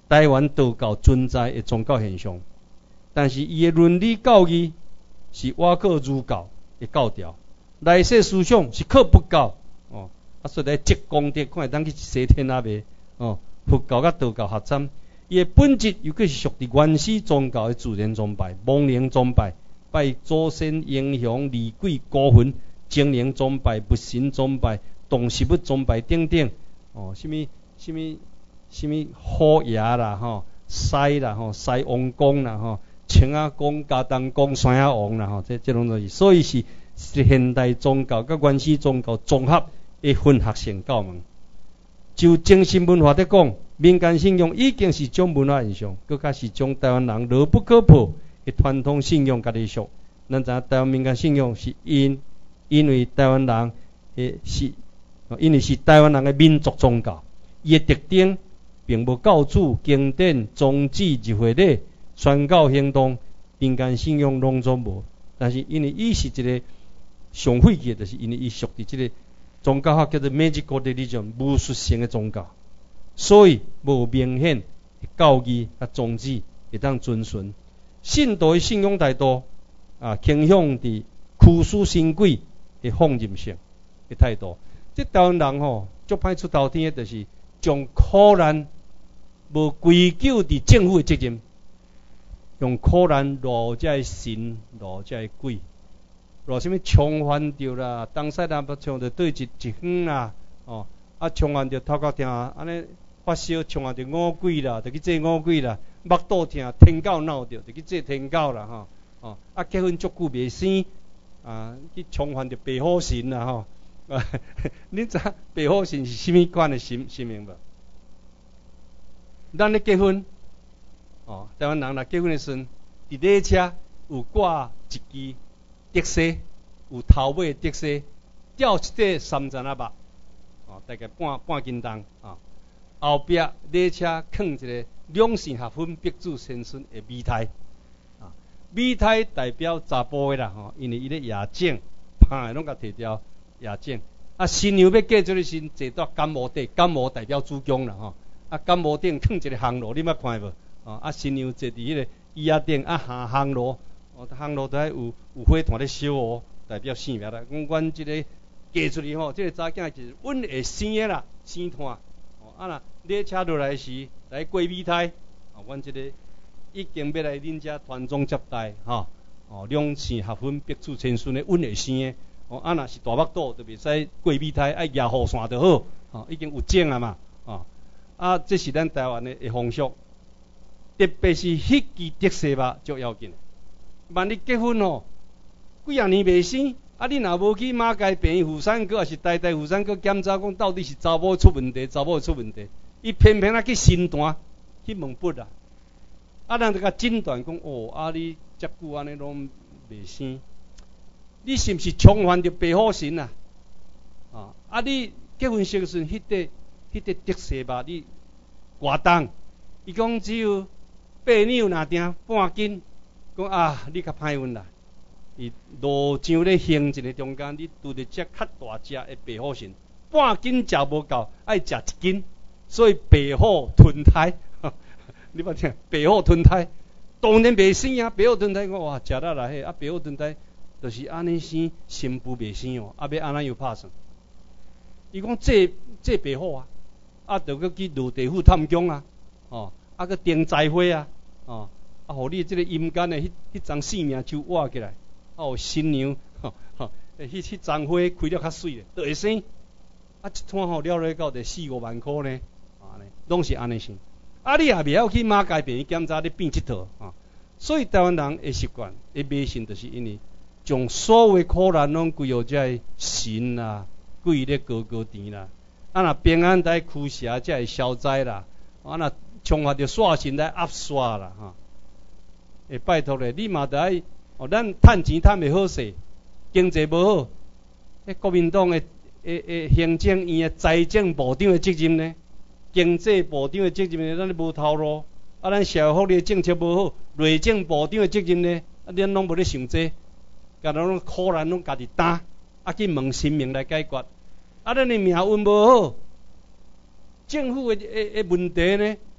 台湾道教存在的宗教现象，但是伊的伦理教义是瓦靠儒教的教条，内世思想是靠佛教哦，啊，所以来积功德，看会当去西天阿袂哦，佛教甲道教合参，伊的本质尤其是属于原始宗教的自然崇拜、亡灵崇拜、拜祖先、英雄、厉鬼、孤魂、精灵崇拜、不神崇拜、动植物崇拜等等哦，什么什么什么虎爷啦吼，狮啦吼，狮王公啦吼，青仔公、加东公、山仔王啦吼，这这种东西，所以是是现代宗教甲原始宗教综合的混合性教门。就精神文化来讲，民间信仰已经是一种文化现象，更加是将台湾人牢不可破的传统信仰甲历史。咱知影台湾民间信仰是因因为台湾人的是，因为是台湾人的民族宗教，伊的特点并无教主、经典、宗旨、日会礼、宣教行动、民间信仰拢总无。但是因为伊是一个上晦气，就是因为伊属于这个宗教学叫做 magical religion 巫术性的宗教，所以无明显的教义甲宗旨会当遵循。信徒的信仰态度啊，倾向伫驱使神鬼的放任性的态度。这台湾人吼，足歹出头天的，就是将苦难无归咎伫政府的责任，用苦难落这神，落这鬼。落什么冲犯着啦，东西南北冲着对一一远啦，哦，啊冲犯着头壳疼，安尼发烧冲犯着五鬼啦，就去做五鬼啦，目肚疼，天狗闹着，就去做天狗啦，吼，哦，啊结婚足久未生，啊去冲犯着白虎神啦，吼，啊，你知白虎神是什么款的神神明无？咱咧结婚，哦，台湾人若结婚的时阵，伫礼车有挂一支。竹丝有头尾的竹丝，吊一块三层啊肉，哦，大概半半斤重啊。后壁礼车放一个两性合婚必主先孙的米胎，啊，米胎代表查甫的啦，吼，因为伊咧夜景，怕拢甲摕掉夜景。啊，新娘要嫁做咧时，坐到干毛顶，干毛代表主公啦，吼，啊，干毛顶放一个香炉，你捌看无？哦，啊，新娘坐伫迄个椅仔顶，啊，下香炉。哦，香炉都有有火炭咧烧哦，代表性命啦。讲阮即个嫁出去吼，即、这个查囝就是阮会生的啦，生炭。哦，啊若列车落来时来过米胎，哦，阮即个已经要来恁遮传宗接代，吼、哦，两性合婚，必主千孙的，阮会生的。哦，啊若是大腹肚，就袂使过米胎，爱举雨伞就好。哦，已经有证啊嘛。哦，啊，这是咱台湾的的风俗，特别是迄支竹丝肉足要紧。万一结婚哦，几啊年未生，啊你若无去马街病院妇产科，还是台大妇产科检查，讲到底是查某出问题，查某出问题，伊偏偏啊去诊断，去问笔啊，啊人就甲诊断讲，哦，啊你遮久安尼拢未生，你是毋是冲犯着白虎神啊？啊，啊你结婚时阵，迄块迄块竹丝肉你偌重？伊讲只有八两若定半斤。讲啊，你较歹运啦！伊路上咧行一个中间，你拄着只较大只的白虎神，半斤食无够，爱食一斤，所以白虎吞胎。你捌听？白虎吞胎，当然袂生啊！白虎吞胎，我哇，食得来迄啊！白虎吞胎，就是安尼生，新妇袂生哦，啊要安怎又拍算？伊讲这这白虎啊，啊，着去去落地府探宫啊，哦，啊去订财花啊，哦。啊，互你即个阴间的迄迄张性命树挖起来，啊，互新娘，吼吼，迄迄张花开了较水咧，就会生。啊，一摊吼了落到就四五万箍呢，安尼，拢是安尼生。啊，你也袂晓去马街病院检查，你变即套啊。所以台湾人的习惯，的迷信，就是因为将所有的苦难拢归予这神啦，鬼咧高高甜啦。啊，若平安在驱邪才会消灾啦。啊，若冲发着煞神来压煞啦，哈。会拜托咧，你嘛得爱哦，咱趁钱趁袂好势，经济无好，迄国民党的诶诶行政院的财政部长的责任呢，经济部长的责任呢，咱咧无头路，啊，咱社会福利政策无好，内政部长的责任呢，啊，咱拢无咧想这，甲咱拢苦难拢家己担，啊去问神明来解决，啊，咱的命运无好，政府的诶诶问题呢，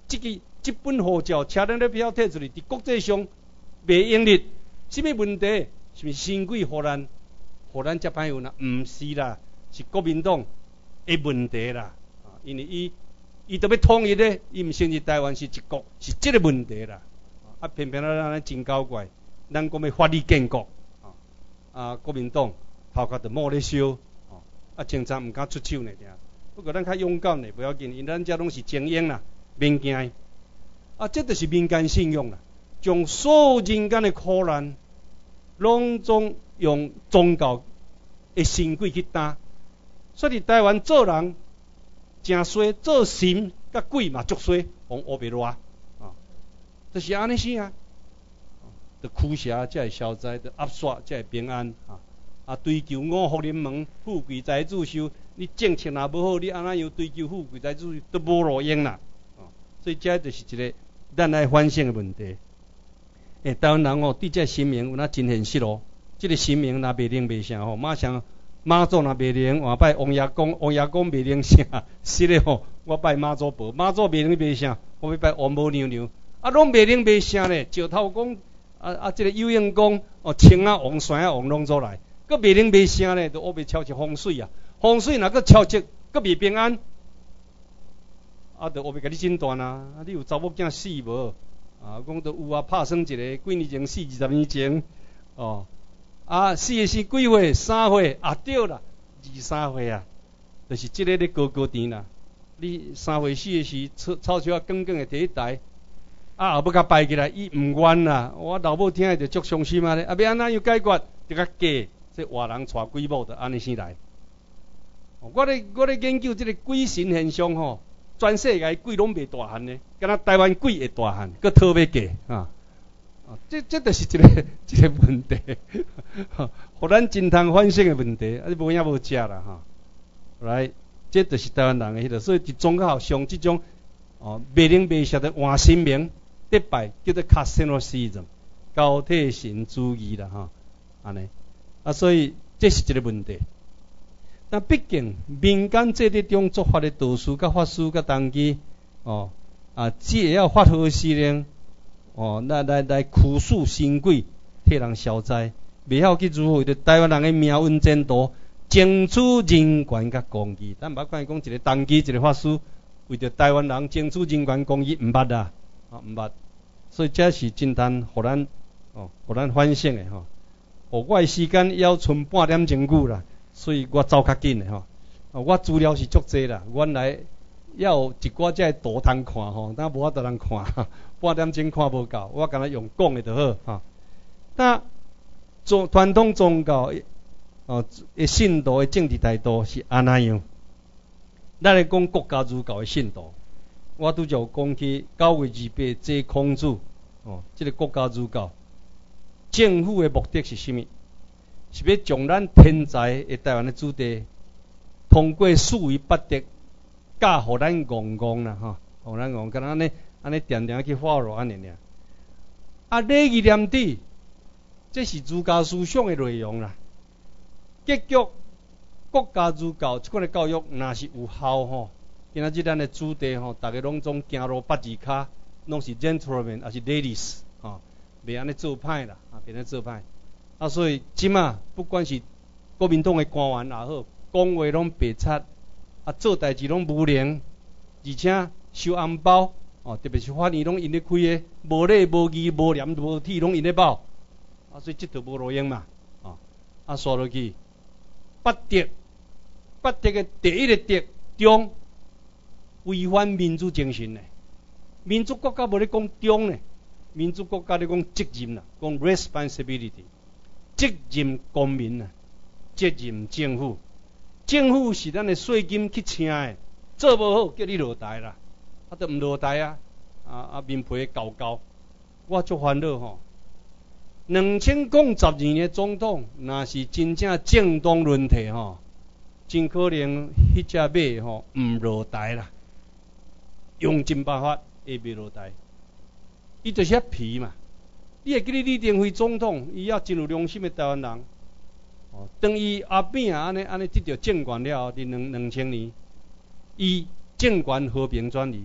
即个即本护照车辆的票摕出去，伫国际上袂用哩，什么问题？是毋是新贵互咱，互咱遮歹运啊？毋是啦，是国民党的问题啦。啊，因为伊伊都要统一咧，伊毋承认台湾是一国，是即个问题啦。啊，偏偏啊，咱真搞怪，咱讲要法律建国，啊，啊，国民党头壳就摸咧烧，啊，警察毋敢出手呢，听。不过咱较勇敢呢，不要紧，因咱遮拢是精英啦，免惊。啊，这就是民间信用啦，将所有人间的苦难，拢总用宗教的神鬼去担。所以台湾做人真衰，做神甲鬼嘛足衰，往乌白热。就是安尼生啊，就驱邪才会消灾，就压煞才会平安啊！啊，追求五福临门、富贵财主寿，你政策若无好，你安怎样追求富贵财主寿都无路用啦！啊，所以这就是一个咱来反省的问题。诶，台湾人哦，对这神明有那真现实哦。这个神明若袂灵袂啥吼，马上妈祖若袂灵，换拜王爷公，王爷公袂灵啥，是咧吼，我拜妈祖婆，妈祖袂灵袂啥，我要拜王母娘娘。啊，拢袂灵袂啥咧，石头公啊啊，这个有应公哦，青啊王、山啊王拢做来，佮袂灵袂啥咧，就乌白超一风水啊，风水若佮超一，佮袂平安，啊，就乌白甲你诊断啊，啊，你有查某囝死无？啊，讲都有啊，拍算一个，几年前死，二十年前，哦，啊，死的是几岁？三岁，啊对啦，二三岁啊，就是即个咧高高甜啦，你三岁死的是草草树啊，耿耿的第一代。啊，后要甲摆起来，伊毋愿啦。我老母听着足伤心啊咧。啊，要安怎样解决？就甲嫁，这活人带鬼某，就安尼生来。我咧我咧研究即个鬼神现象吼，全世界鬼拢袂大汉呢，敢若台湾鬼会大汉，佮讨要嫁啊！啊，这这就是一个一个问题，互咱真通反省的问题。啊，你无影无食啦哈。来，这就是台湾人的迄个，所以伫宗教上即种哦袂灵袂煞的换神明。得拜叫做 Catholicism 高体神主义啦哈，安尼啊，所以这是一个问题。但毕竟民间这啲中做法的道士、甲法师、甲当机哦啊，只会要发号施令哦，来来来驱使神鬼，替人消灾，袂晓去如何的台湾人的命运前途，争取人权甲公义。咱毋捌看讲一个当机，一个法师为着台湾人争取人权公义，毋捌啦。啊，毋捌，所以这是真通，互咱哦，互咱反省的吼。哦，我的时间还剩半点钟久啦，所以我走较紧的吼。哦，我资料是足济啦，原来还有一寡只图通看吼，但无法度通看，半点钟看无够，我干那用讲的就好哈。那宗传统宗教哦，的信徒的政治态度是安那样？咱来讲国家儒教的信徒。我拄就讲起九月二八这孔子哦，这个国家儒教政府的目的是什么？是要将咱天才的台湾的子弟通过四维八德教互咱戆戆啦哈，互咱戆，敢若安尼安尼定定去化落安尼尔。啊，礼义廉耻，这是儒家思想的内容啦。结局国家儒教这款的教育，若是有效吼。今仔日咱的子弟吼，大家拢总行路八字骹，拢是 gentlemen， 也是 ladies， 吼，袂安尼做歹啦，啊，袂安尼做歹。啊，所以即马不管是国民党的官员也好，讲话拢白贼，啊，做代志拢无能，而且收红包，哦，特别是法院拢因咧开的，无礼无义无廉无体拢因咧报，啊，所以即条无路用嘛，啊，啊，刷落去，八德，八德的第一个德忠。违反民主精神呢？民主国家无咧讲忠呢，民主国家咧讲责任啦，讲 responsibility， 责任公民啊，责任政府，政府是咱的税金去请的，做无好叫你落台啦，啊都唔落台啊，啊啊面皮厚厚，我足烦恼吼。两千零十二年的总统，若是真正政党轮替吼，真可能迄只马吼唔落台啦。用尽办法会袂落台，伊就是遐皮嘛。你会记得李登辉总统，伊也真有良心的台湾人。哦，当伊阿扁安尼安尼得到政权了后，伫两两千年，伊政权和平转移，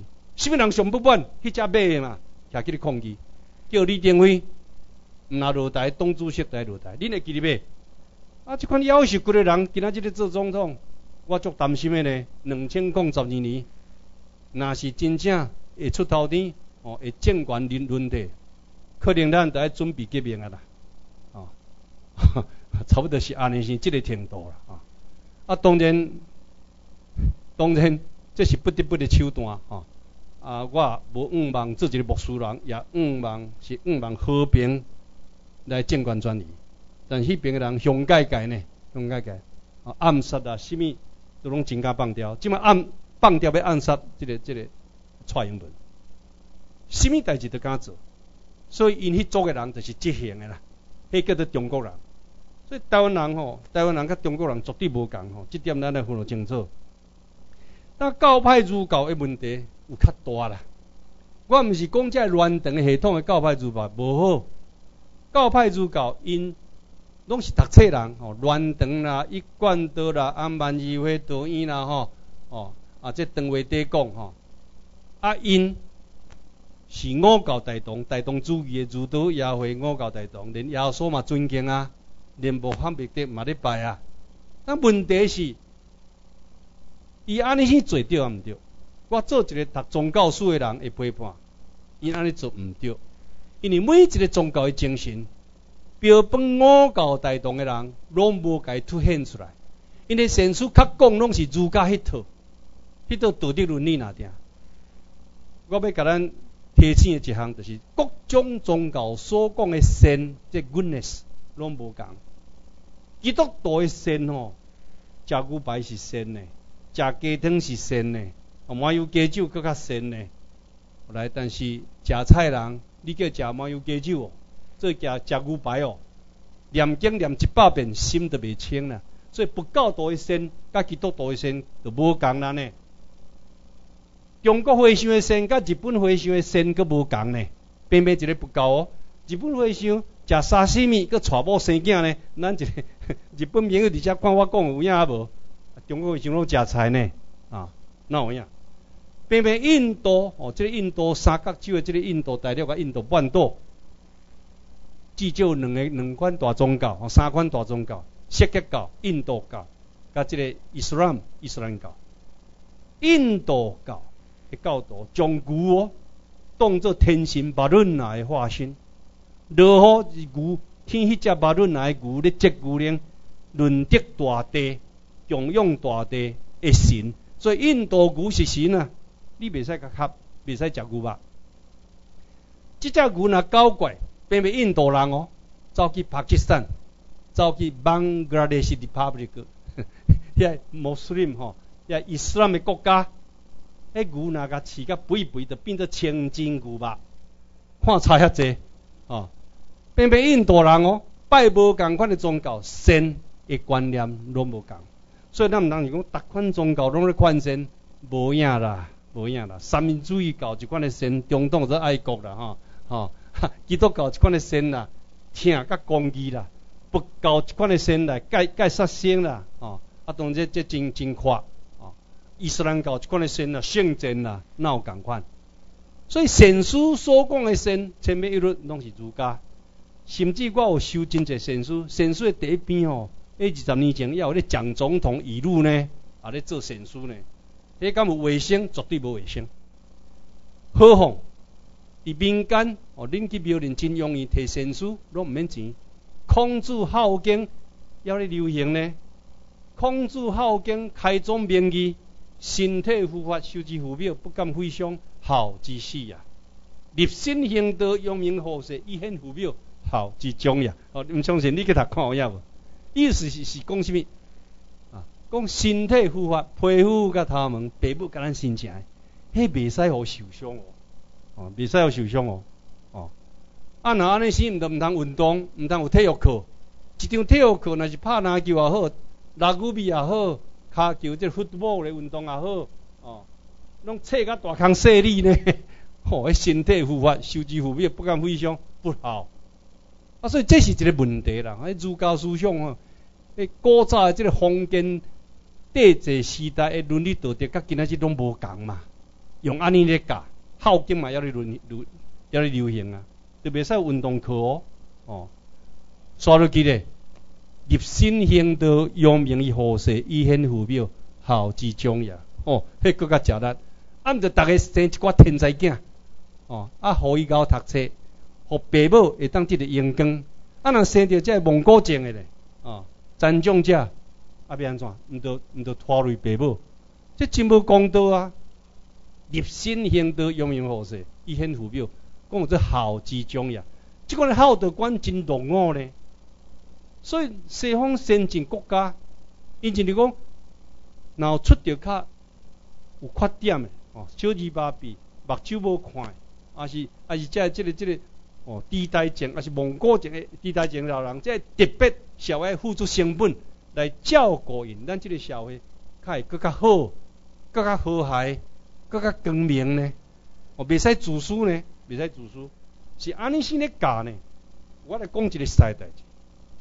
什么人上不满？迄只马的嘛，徛起咧抗议，叫李登辉毋拿落台，党主席来落台，恁会记哩袂？啊，即款夭寿骨的人，今仔日咧做总统，我足担心的呢。两千零十二年，若是真正会出头天，哦，会政权轮轮替，可能咱就要准备革命啊啦，哦，差不多是安尼是即个程度啦，啊，啊，当然，当然，这是不得不的手段，吼，啊，我无仰望做一个牧师人，也仰望是仰望和平来政权转移，但迄边的人熊改改呢，熊改改，啊，暗杀啊，什么都拢真敢放掉，即马暗放掉要暗杀，即、这个即、这个蔡英文，什么代志都敢做，所以因迄组的人就是执行的啦，迄叫做中国人。所以台湾人吼，台湾人甲中国人绝对无共吼，即点咱来分得清楚。但教派儒教的问题有较大啦。我毋是讲这乱长系统的教派儒教无好，教派儒教因拢是读册人吼，乱长啦、一贯道啦、安万义会导院啦吼，哦啊，这长话底讲吼，啊因是五教大同，大同主义的儒道耶会五教大同，连耶稣嘛尊敬啊。连无法密德嘛咧拜啊，但问题是，伊安尼去做对啊毋对？我做一个读宗教书的人会批判，伊安尼做毋对，因为每一个宗教的精神，标榜五教大同的人，拢无该凸显出来。因为圣书较讲拢是儒家迄套，迄套道德伦理那点。我要甲咱提醒的一项，就是各种宗教所讲的善，即 goodness。拢无共，基督徒的善吼，食牛排是善的，食鸡汤是善的，麻油鸡酒更较善的。来，但是食菜人，你叫食麻油鸡酒哦，做食食牛排哦，念经念一百遍，心都袂清啦。所以佛教徒的善，甲基督徒的善就无共啦呢。中国和尚的善，甲日本和尚的善，佫无共呢。偏偏一个佛教哦，日本和尚。食沙西米，佮娶某生囝呢？咱一个日本朋友伫遮看我讲有影无？中国为什拢食菜呢？啊，哪有影？偏偏印度哦，即、这个印度三角洲的即个印度大陆甲印度半岛，至少两个两款大宗教，哦，三款大宗教：锡克教、印度教，甲即个伊斯兰伊斯兰教。印度教的教徒将牛哦当作天神巴伦那的化身。落雨是牛，天迄只巴伦来牛咧接牛灵，论德大地，供养大地的神，所以印度牛是神啊！你袂使甲合，袂使食牛肉。即只牛若搞怪，偏偏印度人哦，走去巴基斯坦，走去 Bangladesh Republic， 遐穆斯林吼，遐伊斯兰的国家，迄牛若甲饲甲肥肥，就变做清真牛肉，看差遐济哦。偏偏印度人哦，拜无共款的宗教，善的观念拢无共，所以咱毋通是讲，逐款宗教拢咧劝善，无影啦，无影啦。三民主义教一款的善，中东则爱国啦，吼吼，基督教一款的善啦，听甲公义啦，佛教一款的善啦，戒戒杀生啦，吼，啊，当这这真真夸，哦，伊斯兰教一款的善啦，圣战啦，哪有共款？所以圣书所讲的善，千篇一律拢是儒家。甚至我有收真侪圣书，圣书的第一篇吼，迄二十年前也有咧蒋总统语录呢，也咧做圣书呢。迄敢有卫生？绝对无卫生。何况伫民间哦，恁去庙林真容易摕圣书，拢毋免钱。孔子孝经要咧流行呢，孔子孝经开宗明义，身体护法，受之父表，不敢毁伤，孝之始呀。立身行道，扬名后世，以显父表。孝之终呀！哦，毋相信你去读看有影无？意思是是讲什么？啊，讲身体护法，皮肤甲头毛，爸母甲咱心情，迄袂使互受伤哦，哦，袂使互受伤哦，哦。啊，若安尼时，毋就毋通运动，毋通有体育课。一场体育课，若是拍篮球也好，拉古比也好，骹球即 football 的运动也好，哦，拢切甲大康细里呢，吼，迄身体护法，受之父表，不敢毁伤，不好。啊，所以这是一个问题啦。迄儒家思想吼，迄古早的即个封建帝制时代的伦理道德，甲今仔日拢无共嘛。用安尼咧教， 孝经嘛，要咧流流要咧流行啊，就袂使运动课哦。哦，刷落去咧，立身行道，扬名于后世，以显父表，孝之终也。哦，迄更较食力。啊，毋着逐个生一寡天才囝，哦，啊，互伊交读册，互爸母会当即个阳光。啊，若生着这蒙古症的咧，哦，残障者，啊，要安怎？毋着毋着拖累爸母，这真无公道啊！立身行道，扬名后世，以显父表，讲这孝之终也。即款孝道观真落伍呢。所以西方先进国家，因就是讲，若出着较有缺点的，哦，小儿麻痹、目睭无看，啊是啊是这这个这个哦痴呆症，啊是蒙古症的痴呆症老人，这特别社会付出成本来照顾因，咱这个社会较会更较好、更较和谐、更较光明呢。哦，袂使自私呢，袂使自私。是安尼先咧教呢。我来讲一个实在代志。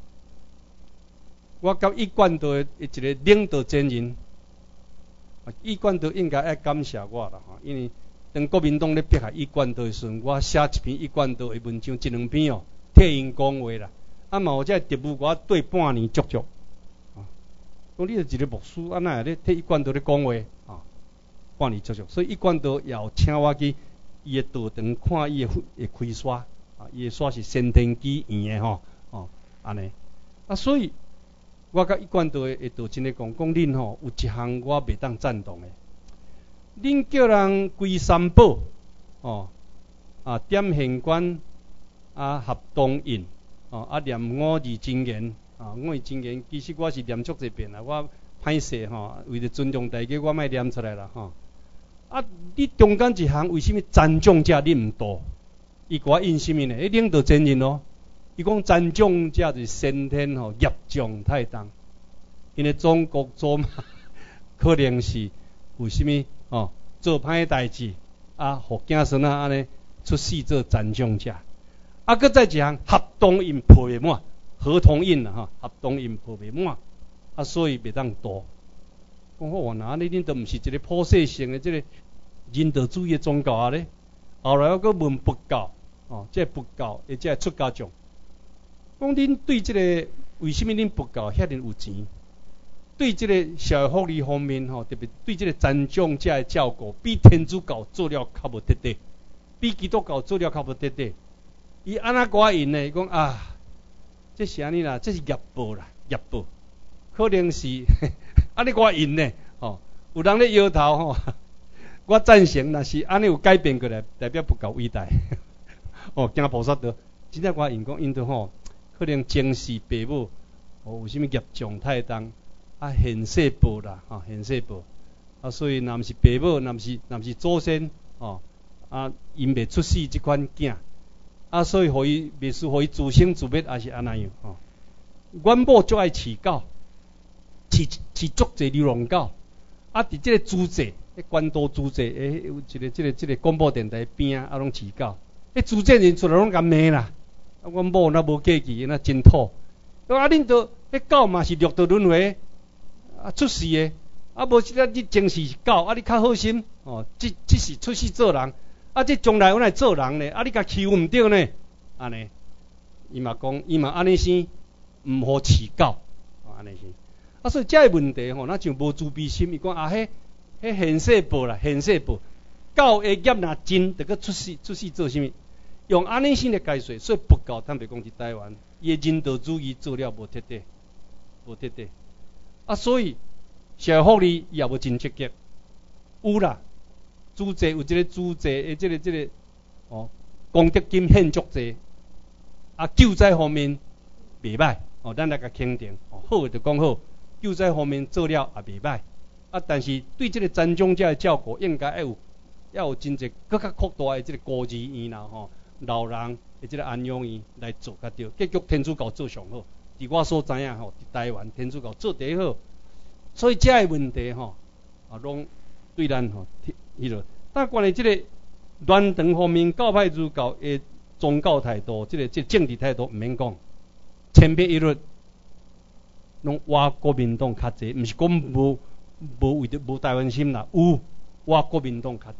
我甲一贯道的一个领导前人，一贯道应该爱感谢我啦，吼，因为当国民党咧迫害一贯道的时阵，我写一篇一贯道的文章，一两篇哦，替因讲话啦。啊嘛有这职务我对半年足足，啊，讲你是一个牧师，啊哪会咧替一贯道咧讲话啊？半年足足，所以一贯道也有请我去。伊的道场看伊的的开刷，啊，伊的刷是先天机圆的吼，哦，安尼，啊，所以我甲一贯道的道真咧讲，讲恁吼有一项我袂当赞同的，恁叫人归三宝，哦，啊，点现观，啊，合同印，哦，啊，念五字真言，啊，五字真言，其实我是念足一遍啦，我歹势吼，为了尊重大家，我莫念出来啦，吼。啊！你中间一项为什么残障者你唔多？伊甲我印什么呢？迄领导前人哦，伊讲残障者是先天吼业障太重，因为中国祖妈可能是有什么哦做歹代志啊，互囝孙仔安尼出世做残障者。啊，搁再一项合同印破袂满，合同印啦哈，合同印破袂满，啊，所以袂当多。讲好呐，安尼恁都毋是一个普世性的即个人道主义的宗教啊咧。后来我搁问佛教，哦，即个佛教，或者出家众，讲恁对即个为什么恁佛教遐尼有钱？对即个社会福利方面吼，特别对即个残障者的照顾，比天主教做了较无得得，比基督教做了较无得得。伊安那寡因呢？讲啊，这是安尼啦，这是业报啦，业报，可能是。安尼我因呢，吼，有人咧摇头吼，我赞成，若是安尼有改变过来，代表不够伟大。哦，惊菩萨道，真正我因讲因着吼，可能前世爸母，哦，有啥物业障太重，啊，现世报啦，吼，现世报，啊，所以若毋是爸母，若毋是若毋是祖先，哦，啊，因未出世即款囝，啊，所以互伊袂输，互伊自生自灭，也是安那样，吼。阮某足爱饲狗。饲饲足侪流浪狗，啊！伫即个主祭，迄关渡主祭，诶，有一个即个即个广播电台边啊，啊，拢饲狗。迄主祭人出来拢甲骂啦，啊，阮某那无过去，那真土。啊，恁都迄狗嘛是六道轮回，啊，出世诶，啊，无即个你前世是狗，啊，你较好心，哦，即即是出世做人，啊，即将来阮来做人呢，啊，你甲欺负毋对呢，安尼，伊嘛讲，伊嘛安尼生，毋好饲狗，哦，安尼生。啊，所以这个问题吼，咱就无自卑心。伊讲啊，迄迄现世报啦，现世报，狗的业若真，得个出世出世做啥物？用安尼先来解说，所以佛教坦白讲伫台湾，伊的人道主义做了无彻底，无彻底。啊，所以社会福利也无真积极。有啦，主济有一个主济的即个即个哦，功德金献足济，啊，救灾方面袂歹，哦，咱来甲肯定，哦，好就讲好。救灾方面做了也袂歹，啊，但是对这个残障者的照顾，应该要有要有真侪更较扩大的这个孤儿院啦，吼，老人的这个安养院来做较对。结局天主教做上好，伫我所知影吼，伫台湾天主教做第一好，所以这个问题吼，啊，拢对咱吼，迄落。但关于这个乱长方面教派主教的宗教态度，这个这个政治态度毋免讲，千篇一律。拢我国民党较济，毋是讲无无为着无台湾心啦，有我国民党较济，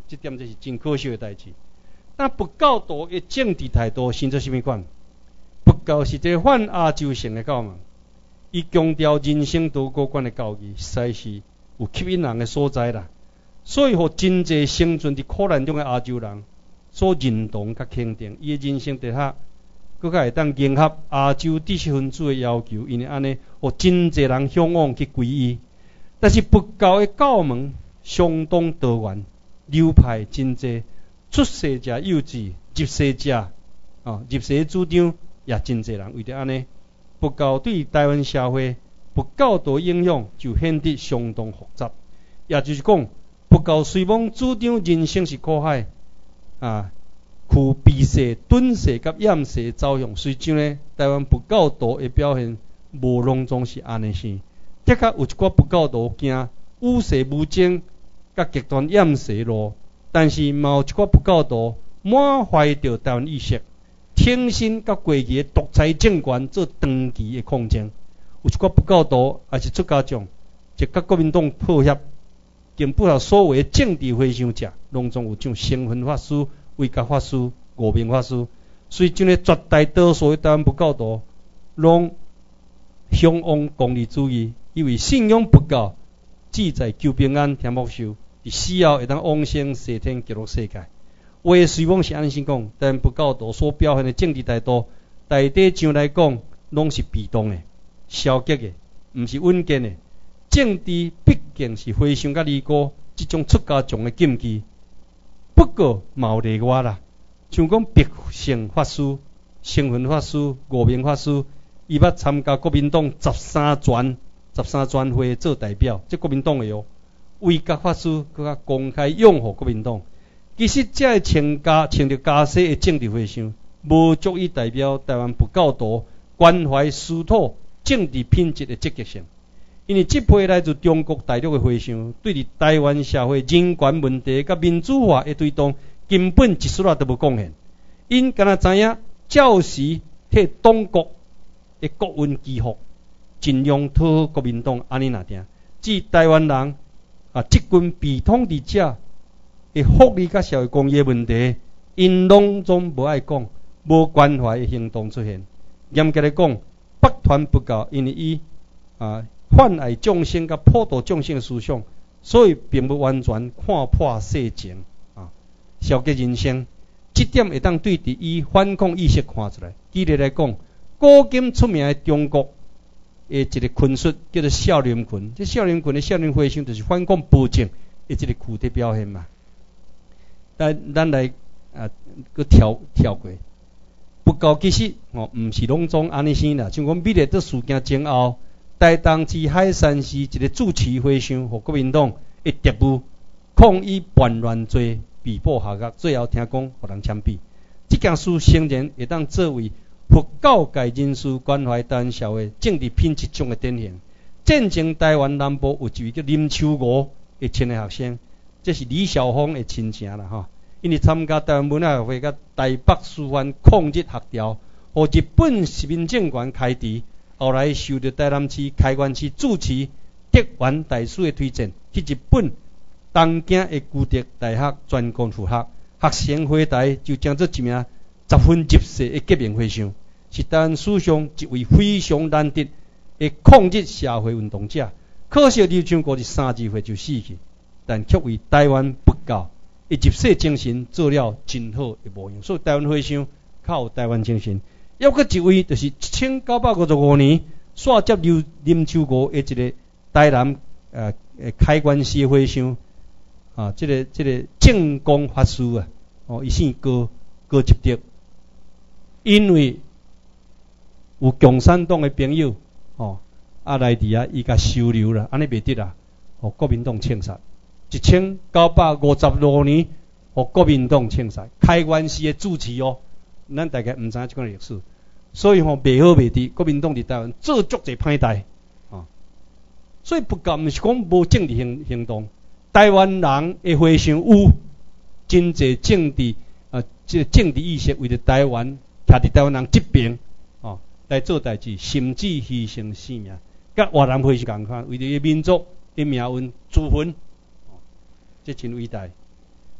这点就是真可惜的代志。那不教导的政治态度是做什么款？不教是一个反亚洲性的教盟，伊强调人生多过关的教育，实在是有吸引人的所在啦。所以，互真济生存伫苦难中的亚洲人所认同甲肯定，伊的人生底下，佫较会当迎合亚洲知识分子的要求，因为安尼，互真济人向往去皈依。但是佛教的教门相当多元，流派真济，出世者幼稚，入世者啊，入世的主张也真济人。为着安尼，佛教对台湾社会佛教徒影响就显得相当复杂。也就是讲，佛教虽讲主张人生是苦海啊，去避世、遁世甲厌世走向，实际呢，台湾佛教徒的表现无拢总是安尼生。的确有一寡佛教徒行与世无争、甲极端厌世路，但是嘛有一寡佛教徒满怀着台湾意识，挺身甲过去的独裁政权做长期的抗争。有一寡佛教徒也是出家众，就甲国民党配合，根本上所谓的政治回想者，拢总有像成分法师、维格法师、五明法师，所以真个绝大多数的台湾佛教徒拢向往功利主义。因为信仰佛教，志在求平安、听福寿，伫死后会当往生西天极乐世界。话虽讲是安尼讲，但佛教徒所表现的政治态度，大体上来讲，拢是被动的、消极的，毋是稳健的。政治毕竟是非常甲离歌，即种出家众的禁忌。不过嘛有例外啦，像讲别性法师、成分法师、五明法师，伊捌参加国民党十三全。十三全会做代表，即国民党的哦。维格法师佮较公开拥护国民党。其实这个穿家穿着家世的政治回想，无足以代表台湾佛教徒关怀师徒政治品质的积极性。因为这批来自中国大陆的回想，对伫台湾社会人权问题佮民主化的推动，根本一丝仔都无贡献。因敢若知影教时替党国的国运祈福。尽量讨好国民党安尼若定，至台湾人啊，即群被统治者的福利甲社会公益问题，因拢总无爱讲，无关怀的行动出现。严格来讲，北传佛教因为伊啊泛爱众生甲普度众生的思想，所以并不完全看破世情啊，消极人生。这点会当对伫伊反抗意识看出来。举例来讲，古今出名的中国。诶，一个群术叫做少林群，这少林群的少林回想就是反抗暴政的一个具体表现嘛。但咱来啊，佮跳跳过，佛教其实哦，毋是拢总安尼生啦。像讲美丽岛事件前后，台东市海山市一个主持回想，互国民党的特务抗议叛乱罪被捕下狱，最后听讲互人枪毙。这件事显然会当作为。佛教界人士关怀台湾社会政治品质中的典型。战前台湾南部有一位叫林秋娥的青年学生，这是李晓峰的亲情啦吼。因为参加台湾文化会甲台北师范抗日学调，互日本殖民政权开除，后来受到台南市开元市主持德元大使的推荐，去日本东京的古德大学专攻佛学，学生会台就将做一名。十分入世的革命回想，是台湾史上一位非常难得的抗日社会运动者。可惜刘长国是三十岁就死去，但却为台湾佛教的入世精神做了真好的模样。所以台湾回想较有台湾精神。还佫一位就是一千九百五十五年煞接刘林秋娥的一个台南呃呃开元寺回想啊，这个这个正光法师啊，哦，伊姓高高吉德。因为有共产党的朋友，哦，啊来伫啊，伊甲收留啦，安尼袂得啦，互国民党枪杀。一千九百五十六年，互国民党枪杀，开元寺的主持哦，咱大概毋知影即款历史，所以吼袂好袂得，国民党伫台湾做足侪歹代，啊，所以佛教毋是讲无政治行行动，台湾人的回想有真侪政治啊，即、这个政治意识为着台湾。徛伫台湾人这边，哦，来做代志，甚至牺牲性命，甲活人非常共款，为着伊民族的命运自焚，哦，这真伟大。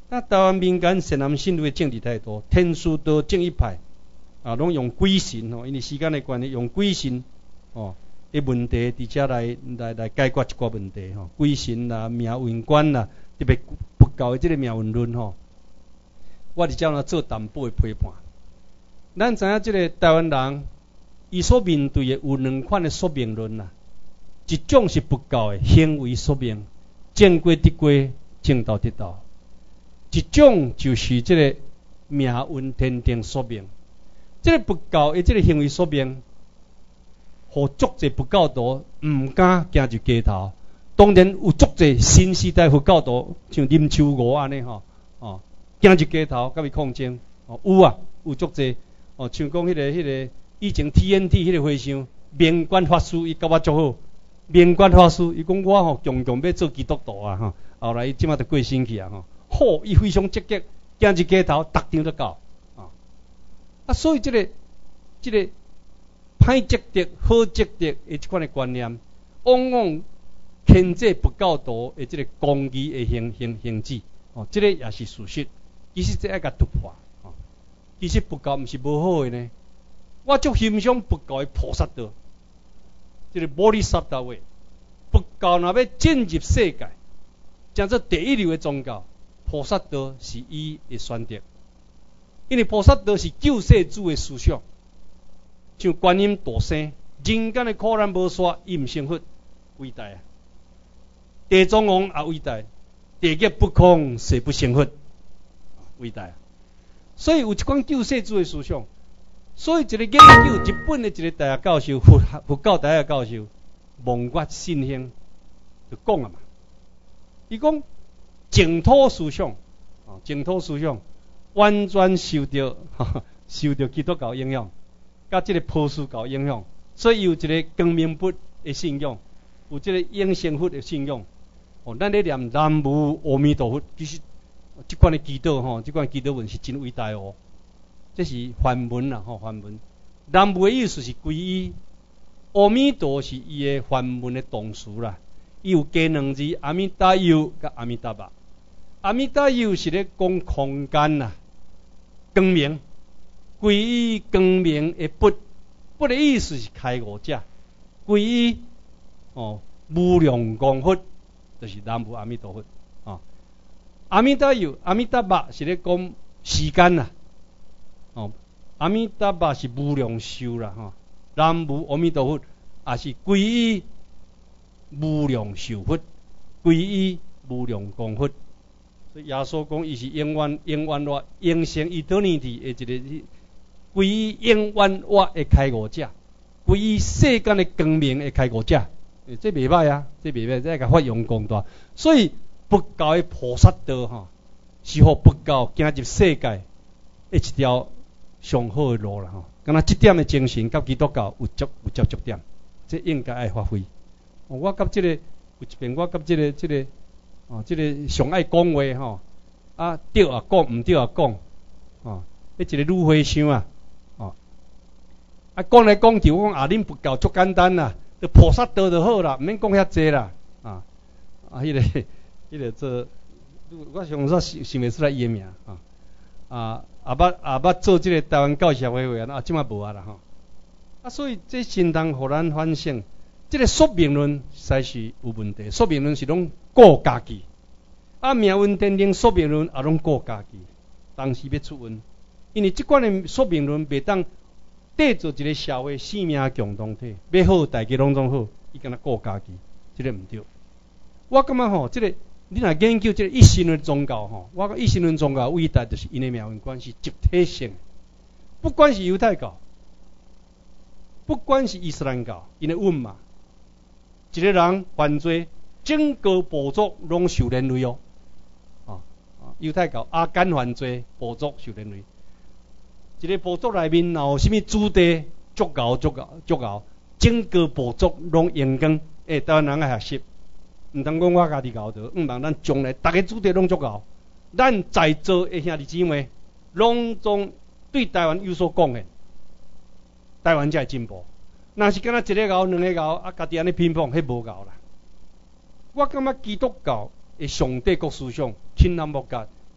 那台湾民间善男信女的政治态度，天师道正一派啊，拢用鬼神吼，因为时间的关系，用鬼神哦的问题，伫遮来来来解决一寡问题吼。鬼神啦、命运观啦，特别佛教的即个命运论吼，我伫遮呢做淡薄的批判。咱知影即个台湾人，伊所面对的有两款的宿命论啦，一种是佛教的行为宿命，正过得过，正道得道。一种就是即个命运天定宿命，即、这个佛教的即个行为宿命，互足侪佛教徒毋敢行入街头。当然有足侪新时代佛教徒，像林秋娥安尼吼，哦，行入街头甲伊抗争，哦有啊，有足侪，哦像讲迄、那个迄、那个以前 T N T 迄个和尚明观法师，伊甲我足好。明观法师伊讲我吼强强要做基督徒啊吼，后来伊即马就过身去啊吼。好，伊非常积极，行入街头，逐场都到啊。啊，所以即、这个即、这个歹积德、好积德的即款的观念，往往牵制佛教徒的即个公义的行行行止。哦，即、这个也是事实。其实这爱甲突破。哦，其实佛教毋是无好的呢。我足欣赏佛教的菩萨道，即、这个菩提萨埵位。佛教若要进入世界，将做第一流的宗教。菩萨道是伊的选择，因为菩萨道是救世主的思想，像观音大圣，人间的苦难无煞，伊毋成佛，伟大啊！地藏王也伟大，地劫不空，誓不成佛，伟大啊！所以有一款救世主的思想，所以一个研究日本的一个大学教授，佛佛教大学教授望月信兄就讲啊嘛，伊讲。净土思想，啊，净土思想完全受到受到基督教影响，甲即个波斯教影响，所以有一个光明佛的信仰，有即个永生佛的信仰。哦，咱咧念南无阿弥陀佛，其实即款的祈祷吼，即款祈祷文是真伟大哦。这是梵文啦，吼梵文。南无的意思是皈依，阿弥陀是伊的梵文的动词啦，伊有加两字阿弥达优甲阿弥达巴。阿弥达优是咧讲空间啦，光明，皈依光明的佛，佛的意思是开悟者，皈依哦无量光佛，就是南无阿弥陀佛啊。阿弥达优、阿弥达巴是咧讲时间啦，哦，阿弥达巴是无量寿啦，哈，南无阿弥陀佛也是皈依无量寿佛，皈依无量光佛。耶稣讲，伊是永远、永远活、永生 eternity 的一个皈依永远活的开悟者，皈依世间的光明的开悟者，这袂歹啊，这袂歹，这个发扬光大。所以佛教的菩萨道哈，是互佛教行入世界的一条上好的路啦吼。敢若这点的精神，甲基督教有接有接触点，这应该爱发挥。我甲这个有一遍，我甲这个这个。哦，即、这个上爱讲话吼，啊对也讲，毋对也讲，哦，迄一个女和尚啊，哦，啊讲来讲去，我讲啊，恁佛教足简单啦，就菩萨道就好啦，毋免讲遐济啦，啊啊，迄、那个迄个做，我上早想想袂出来伊个名啊，啊也捌也捌做即个台湾教协会会员，啊，即马无啊啦吼，啊，所以这相当互咱反省。这个宿命论实是有问题，宿命论是拢顾家己，啊命运天定宿命论也拢顾家己，当时要出问，因为即款的宿命论袂当缔造一个社会生命共同体，要好大家拢总好，伊敢若顾家己，即、这个毋对。我感觉吼，即、这个你若研究即个一神论宗教吼，我讲一神论宗教伟大就是因的命运观是集体性的，不管是犹太教，不管是伊斯兰教，因的运嘛。一个人犯罪，整个部族拢受连累哦。啊啊，犹太教阿甘犯罪，部族受连累。一个部族内面若有啥物子弟足敖足敖足敖，整个部族拢用光。诶，台湾人爱学习，毋通讲我家己敖着，毋通咱将来逐个子弟拢足敖。咱在座的兄弟姊妹，拢总对台湾有所贡献，台湾才会进步。若是敢若一个熬、两个熬，啊，家己安尼乒乓，迄无熬啦。我感觉基督教的上帝国思想，亲南无教，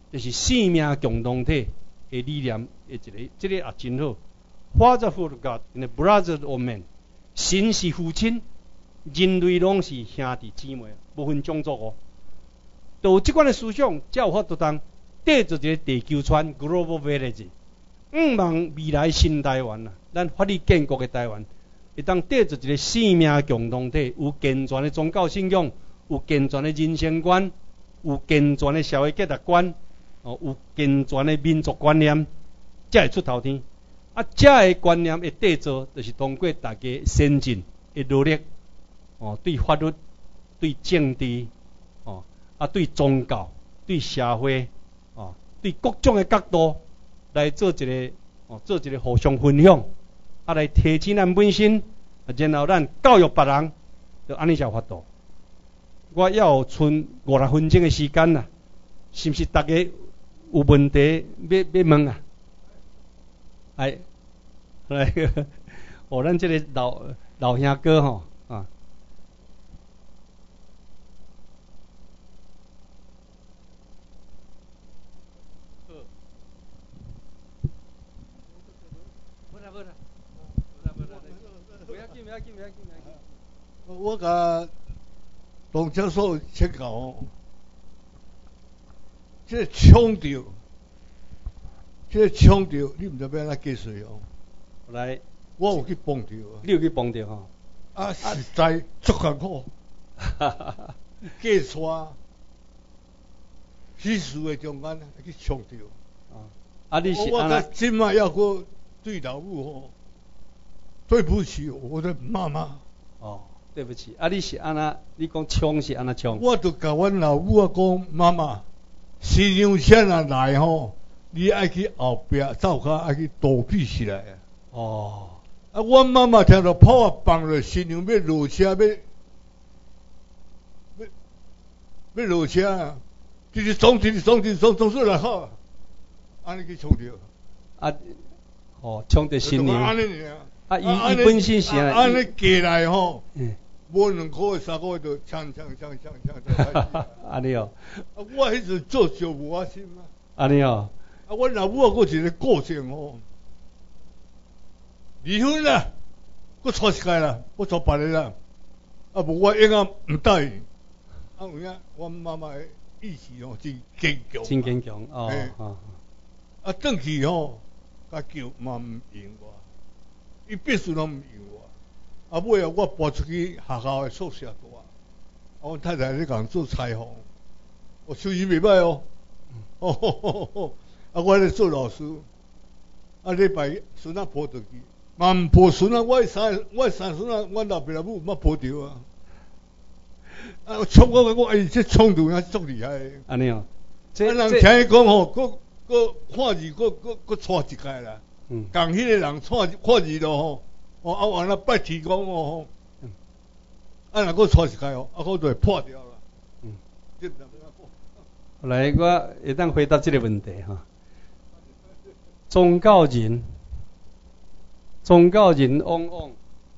就是生命共同体的理念的一个，这个也真好。Fatherhood God in the brother of man， 神是父亲，人类拢是兄弟姊妹，无分种族哦。就有即款的思想，才有法度当带着一个地球村 global village， 毋望未来新台湾啊，咱法律建国的台湾，会当带着一个生命共同体，有健全的宗教信仰，有健全的人生观，有健全的社会价值观，哦，有健全的民族观念，才会出头天。啊，这个观念的缔造，就是通过大家先进的努力，哦，对法律、对政治，哦，啊，对宗教、对社会，哦，对各种的角度来做一个，哦，做一个互相分享，啊，来提升咱本身，啊，然后咱教育别人，就安尼才有法度。我要有剩五六分钟的时间啦，是不是大家有问题要要问啊？来，来，哦，咱这个老老兄哥吼啊，不啦不啦，不啦不啦，不要紧不要紧不要紧不要紧。 我甲董教授请教哦，这冲着，这冲着，你毋知要安怎解释哦？ 来， 我有去碰着啊， 你有去碰着吼？ 啊，实在足艰苦，计错，死事的中间去冲着。 啊，啊，你是我安那？ 今麦要过对老母吼，对不起，我的妈妈。 哦，对不起，啊，你是安那？你讲冲是安那冲？ 我就甲阮老母啊讲，妈妈，新娘车若来吼，你爱去后壁灶骹爱去躲避起来啊。 哦， 啊，阮妈妈听到炮啊放了，新娘要落车，要要要落车啊，直直冲，直直冲，直直冲，冲出来好，安尼去冲着。 啊，哦，冲着新娘。 安尼尔。 啊，伊伊本身是安安尼过来吼， 嗯， 无两个月、三个月就呛呛呛呛呛。 安尼哦。 啊，我迄阵做就无啊心啊。 安尼哦。 啊，阮老母啊，佫一个个性吼，离婚啦，佫娶一个啦，我娶别个啦，啊无我永远毋答应。啊有影，阮妈妈的意志吼真坚强。 真坚强哦。哦啊，转去吼，甲叫嘛毋用我，伊必须拢毋用我。啊，尾啊，我搬出去学校的宿舍住啊，啊，阮太太咧共做裁缝，我手艺袂歹哦。哦吼吼吼。啊，我咧做老师，啊，礼拜孙仔抱倒去，嘛毋抱孙仔，我三我三孙仔，阮老爸老母嘛抱着啊。啊，冲我我哎，这冲突也足厉害。 安尼哦， 这人听伊讲吼，佫佫看字，佫佫佫娶一届啦。嗯。共迄个人娶看字咯吼，哦啊完了拜天公哦吼，嗯。啊，若佫娶一届哦，啊，佫就会破掉啦。嗯。这怎么样讲？ 来，我会当回答这个问题哈。宗教人，宗教人往往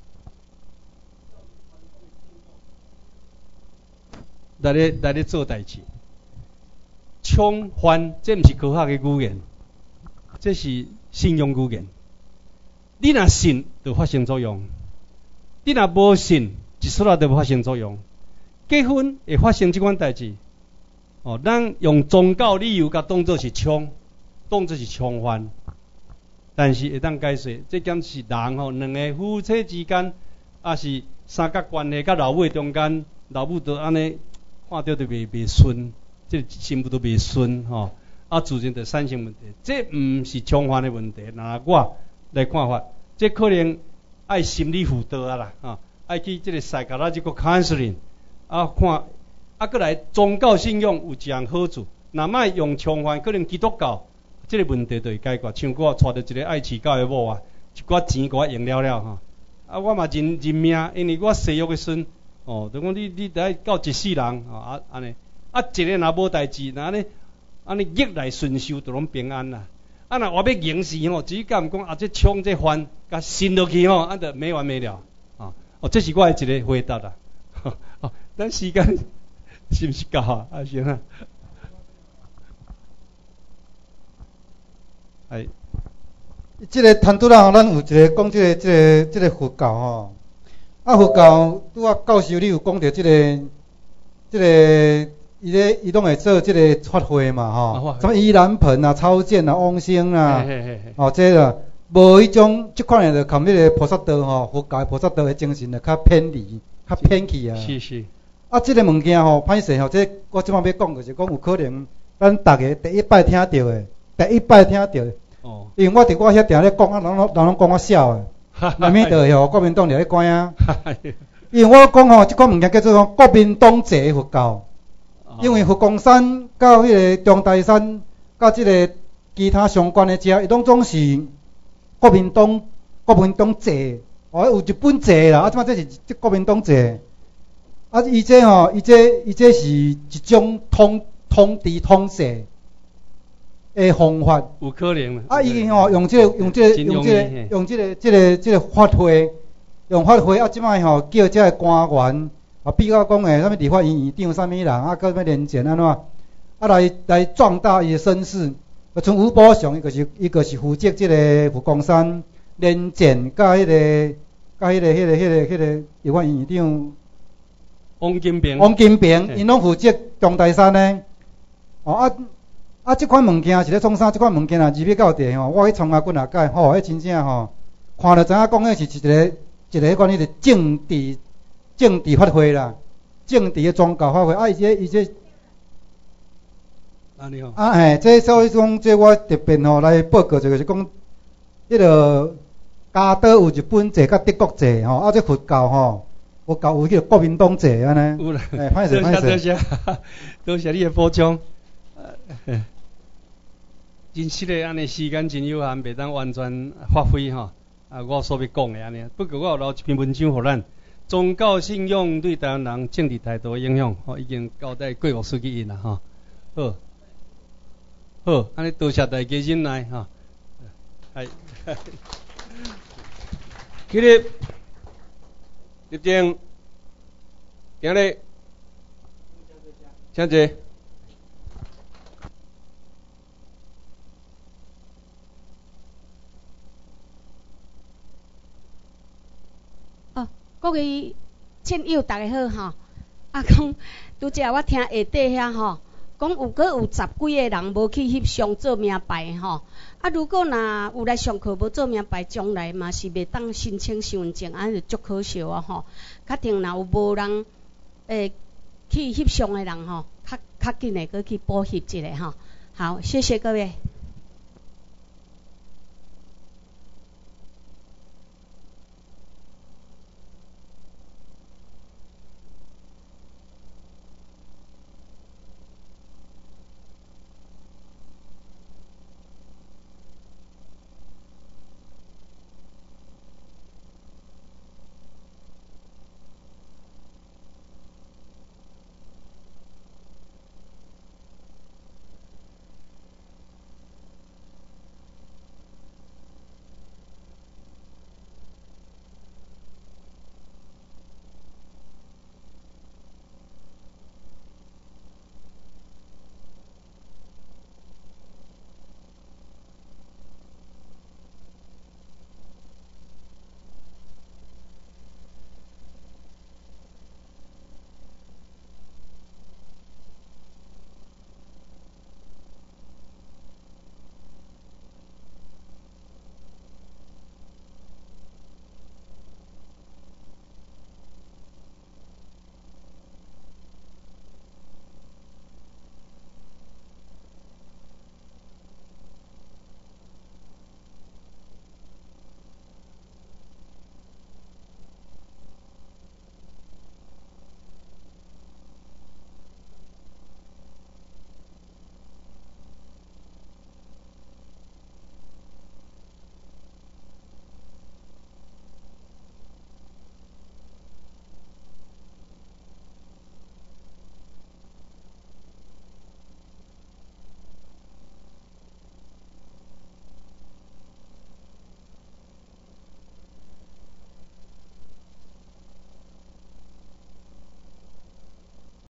来咧来咧做代志，冲翻这毋是科学的语言，这是信用语言。你若信，就发生作用；你若无信，一撮仔就发生作用。结婚会发生这款代志，哦，咱用宗教理由甲当作是冲，当作是冲翻。但是会当解释，这件是人吼，两个夫妻之间，啊是三角关系，甲老母中间，老母都安尼看到都袂袂顺，这心妇都袂顺吼，啊自然就产生问题。这毋是冲翻的问题，那我来看法，这可能爱心理辅导啊啦，啊爱去这个 psychological counseling， 啊看，啊过来宗教信仰有一样好处，若莫用冲翻，可能基督教。这个问题就会解决，像我带着一个爱饲狗的某啊，一寡钱给我用了了哈，啊我嘛认认命，因为我生育的孙，哦，就讲你你得到一世人，啊安尼，啊一个若无代志，那安尼安尼逆来顺受，就拢平安啦。啊若话要刑事吼，只敢讲啊这冲这翻，甲信落去吼，啊就没完没了，啊，哦这是我的一个回答啦。哦，咱时间是毋是够啊？啊行啊。 哎， 即个摊拄仔吼，咱有一个讲即个即个即个佛教吼，啊佛教拄啊教授你有讲到即个即个。伊咧，伊拢会做即个法会嘛，吼，什么盂兰盆啊、超荐啊、往生啊，哦，这个无迄种即款诶，就含迄个菩萨道吼，佛教菩萨道诶精神就较偏离、较偏去啊。 是是。 啊，即个物件吼，歹势吼，这我即摆要讲就是讲有可能咱逐个第一擺聽到诶，第一擺聽到。哦。因為我伫我遐定咧講啊，人攏人攏講我笑诶，那面就吼国民黨就咧關啊。因為我講吼，即款物件叫做國民黨制佛教。因為佛光山到迄個中台山，到即個其他相關的遮，伊攏總是國民黨國民黨制，哦，有日本制啦，啊，即擺這是即國民黨制，啊，伊這吼，伊這伊這是一種統統治統制的方法。 有可能。 啊，伊吼用即個用即個用即個用即個即個即個法會，用法會啊，即擺吼叫遮個官員。啊，比較講誒，啥物立法院院長啥物人啊，到咩年前安怎，啊來來壯大伊誒聲勢。啊，像吳寶雄伊個是伊個是負責即個佛光山年前，甲迄個甲迄個迄個迄個迄個立法院院長王金平。 王金平，因攏負責中台山誒。哦啊啊，即款物件是咧創啥？即款物件若入去到地吼，我去參加幾若屆，吼，迄真正吼，看着知影講迄是一個一個迄款迄個政治。政治法會啦，政治嘅宗教法會，啊，伊這伊這， 安尼吼， 啊，嘿，這所以講，這我特別吼來報告一個，就是講，迄個加島有日本制甲德國制吼，啊，這佛教吼，佛教有迄個國民黨制安尼， 有啦， 哎，歹勢歹勢， 多謝多謝你嘅補充，真實嘅安尼時間真有限，袂當完全發揮吼，啊，我所要講嘅安尼，不過我有留一篇文章互咱。宗教信仰對台灣人政治態度的影響，吼已經交代貴國書記因啦，吼。好，好，安尼多謝大家忍耐，吼。係。起立，立正，行禮，請坐。 各位親友，大家好吼！啊，講拄則我聽下底遐吼，講有閣有十幾個人無去翕相做名牌吼。啊，如果若有來上課無做名牌，將來嘛是袂當申請身份證，安尼就足可惜啊吼。確定若有無人誒去翕相的人吼，較較緊誒，閣去補翕一下吼。好，謝謝各位。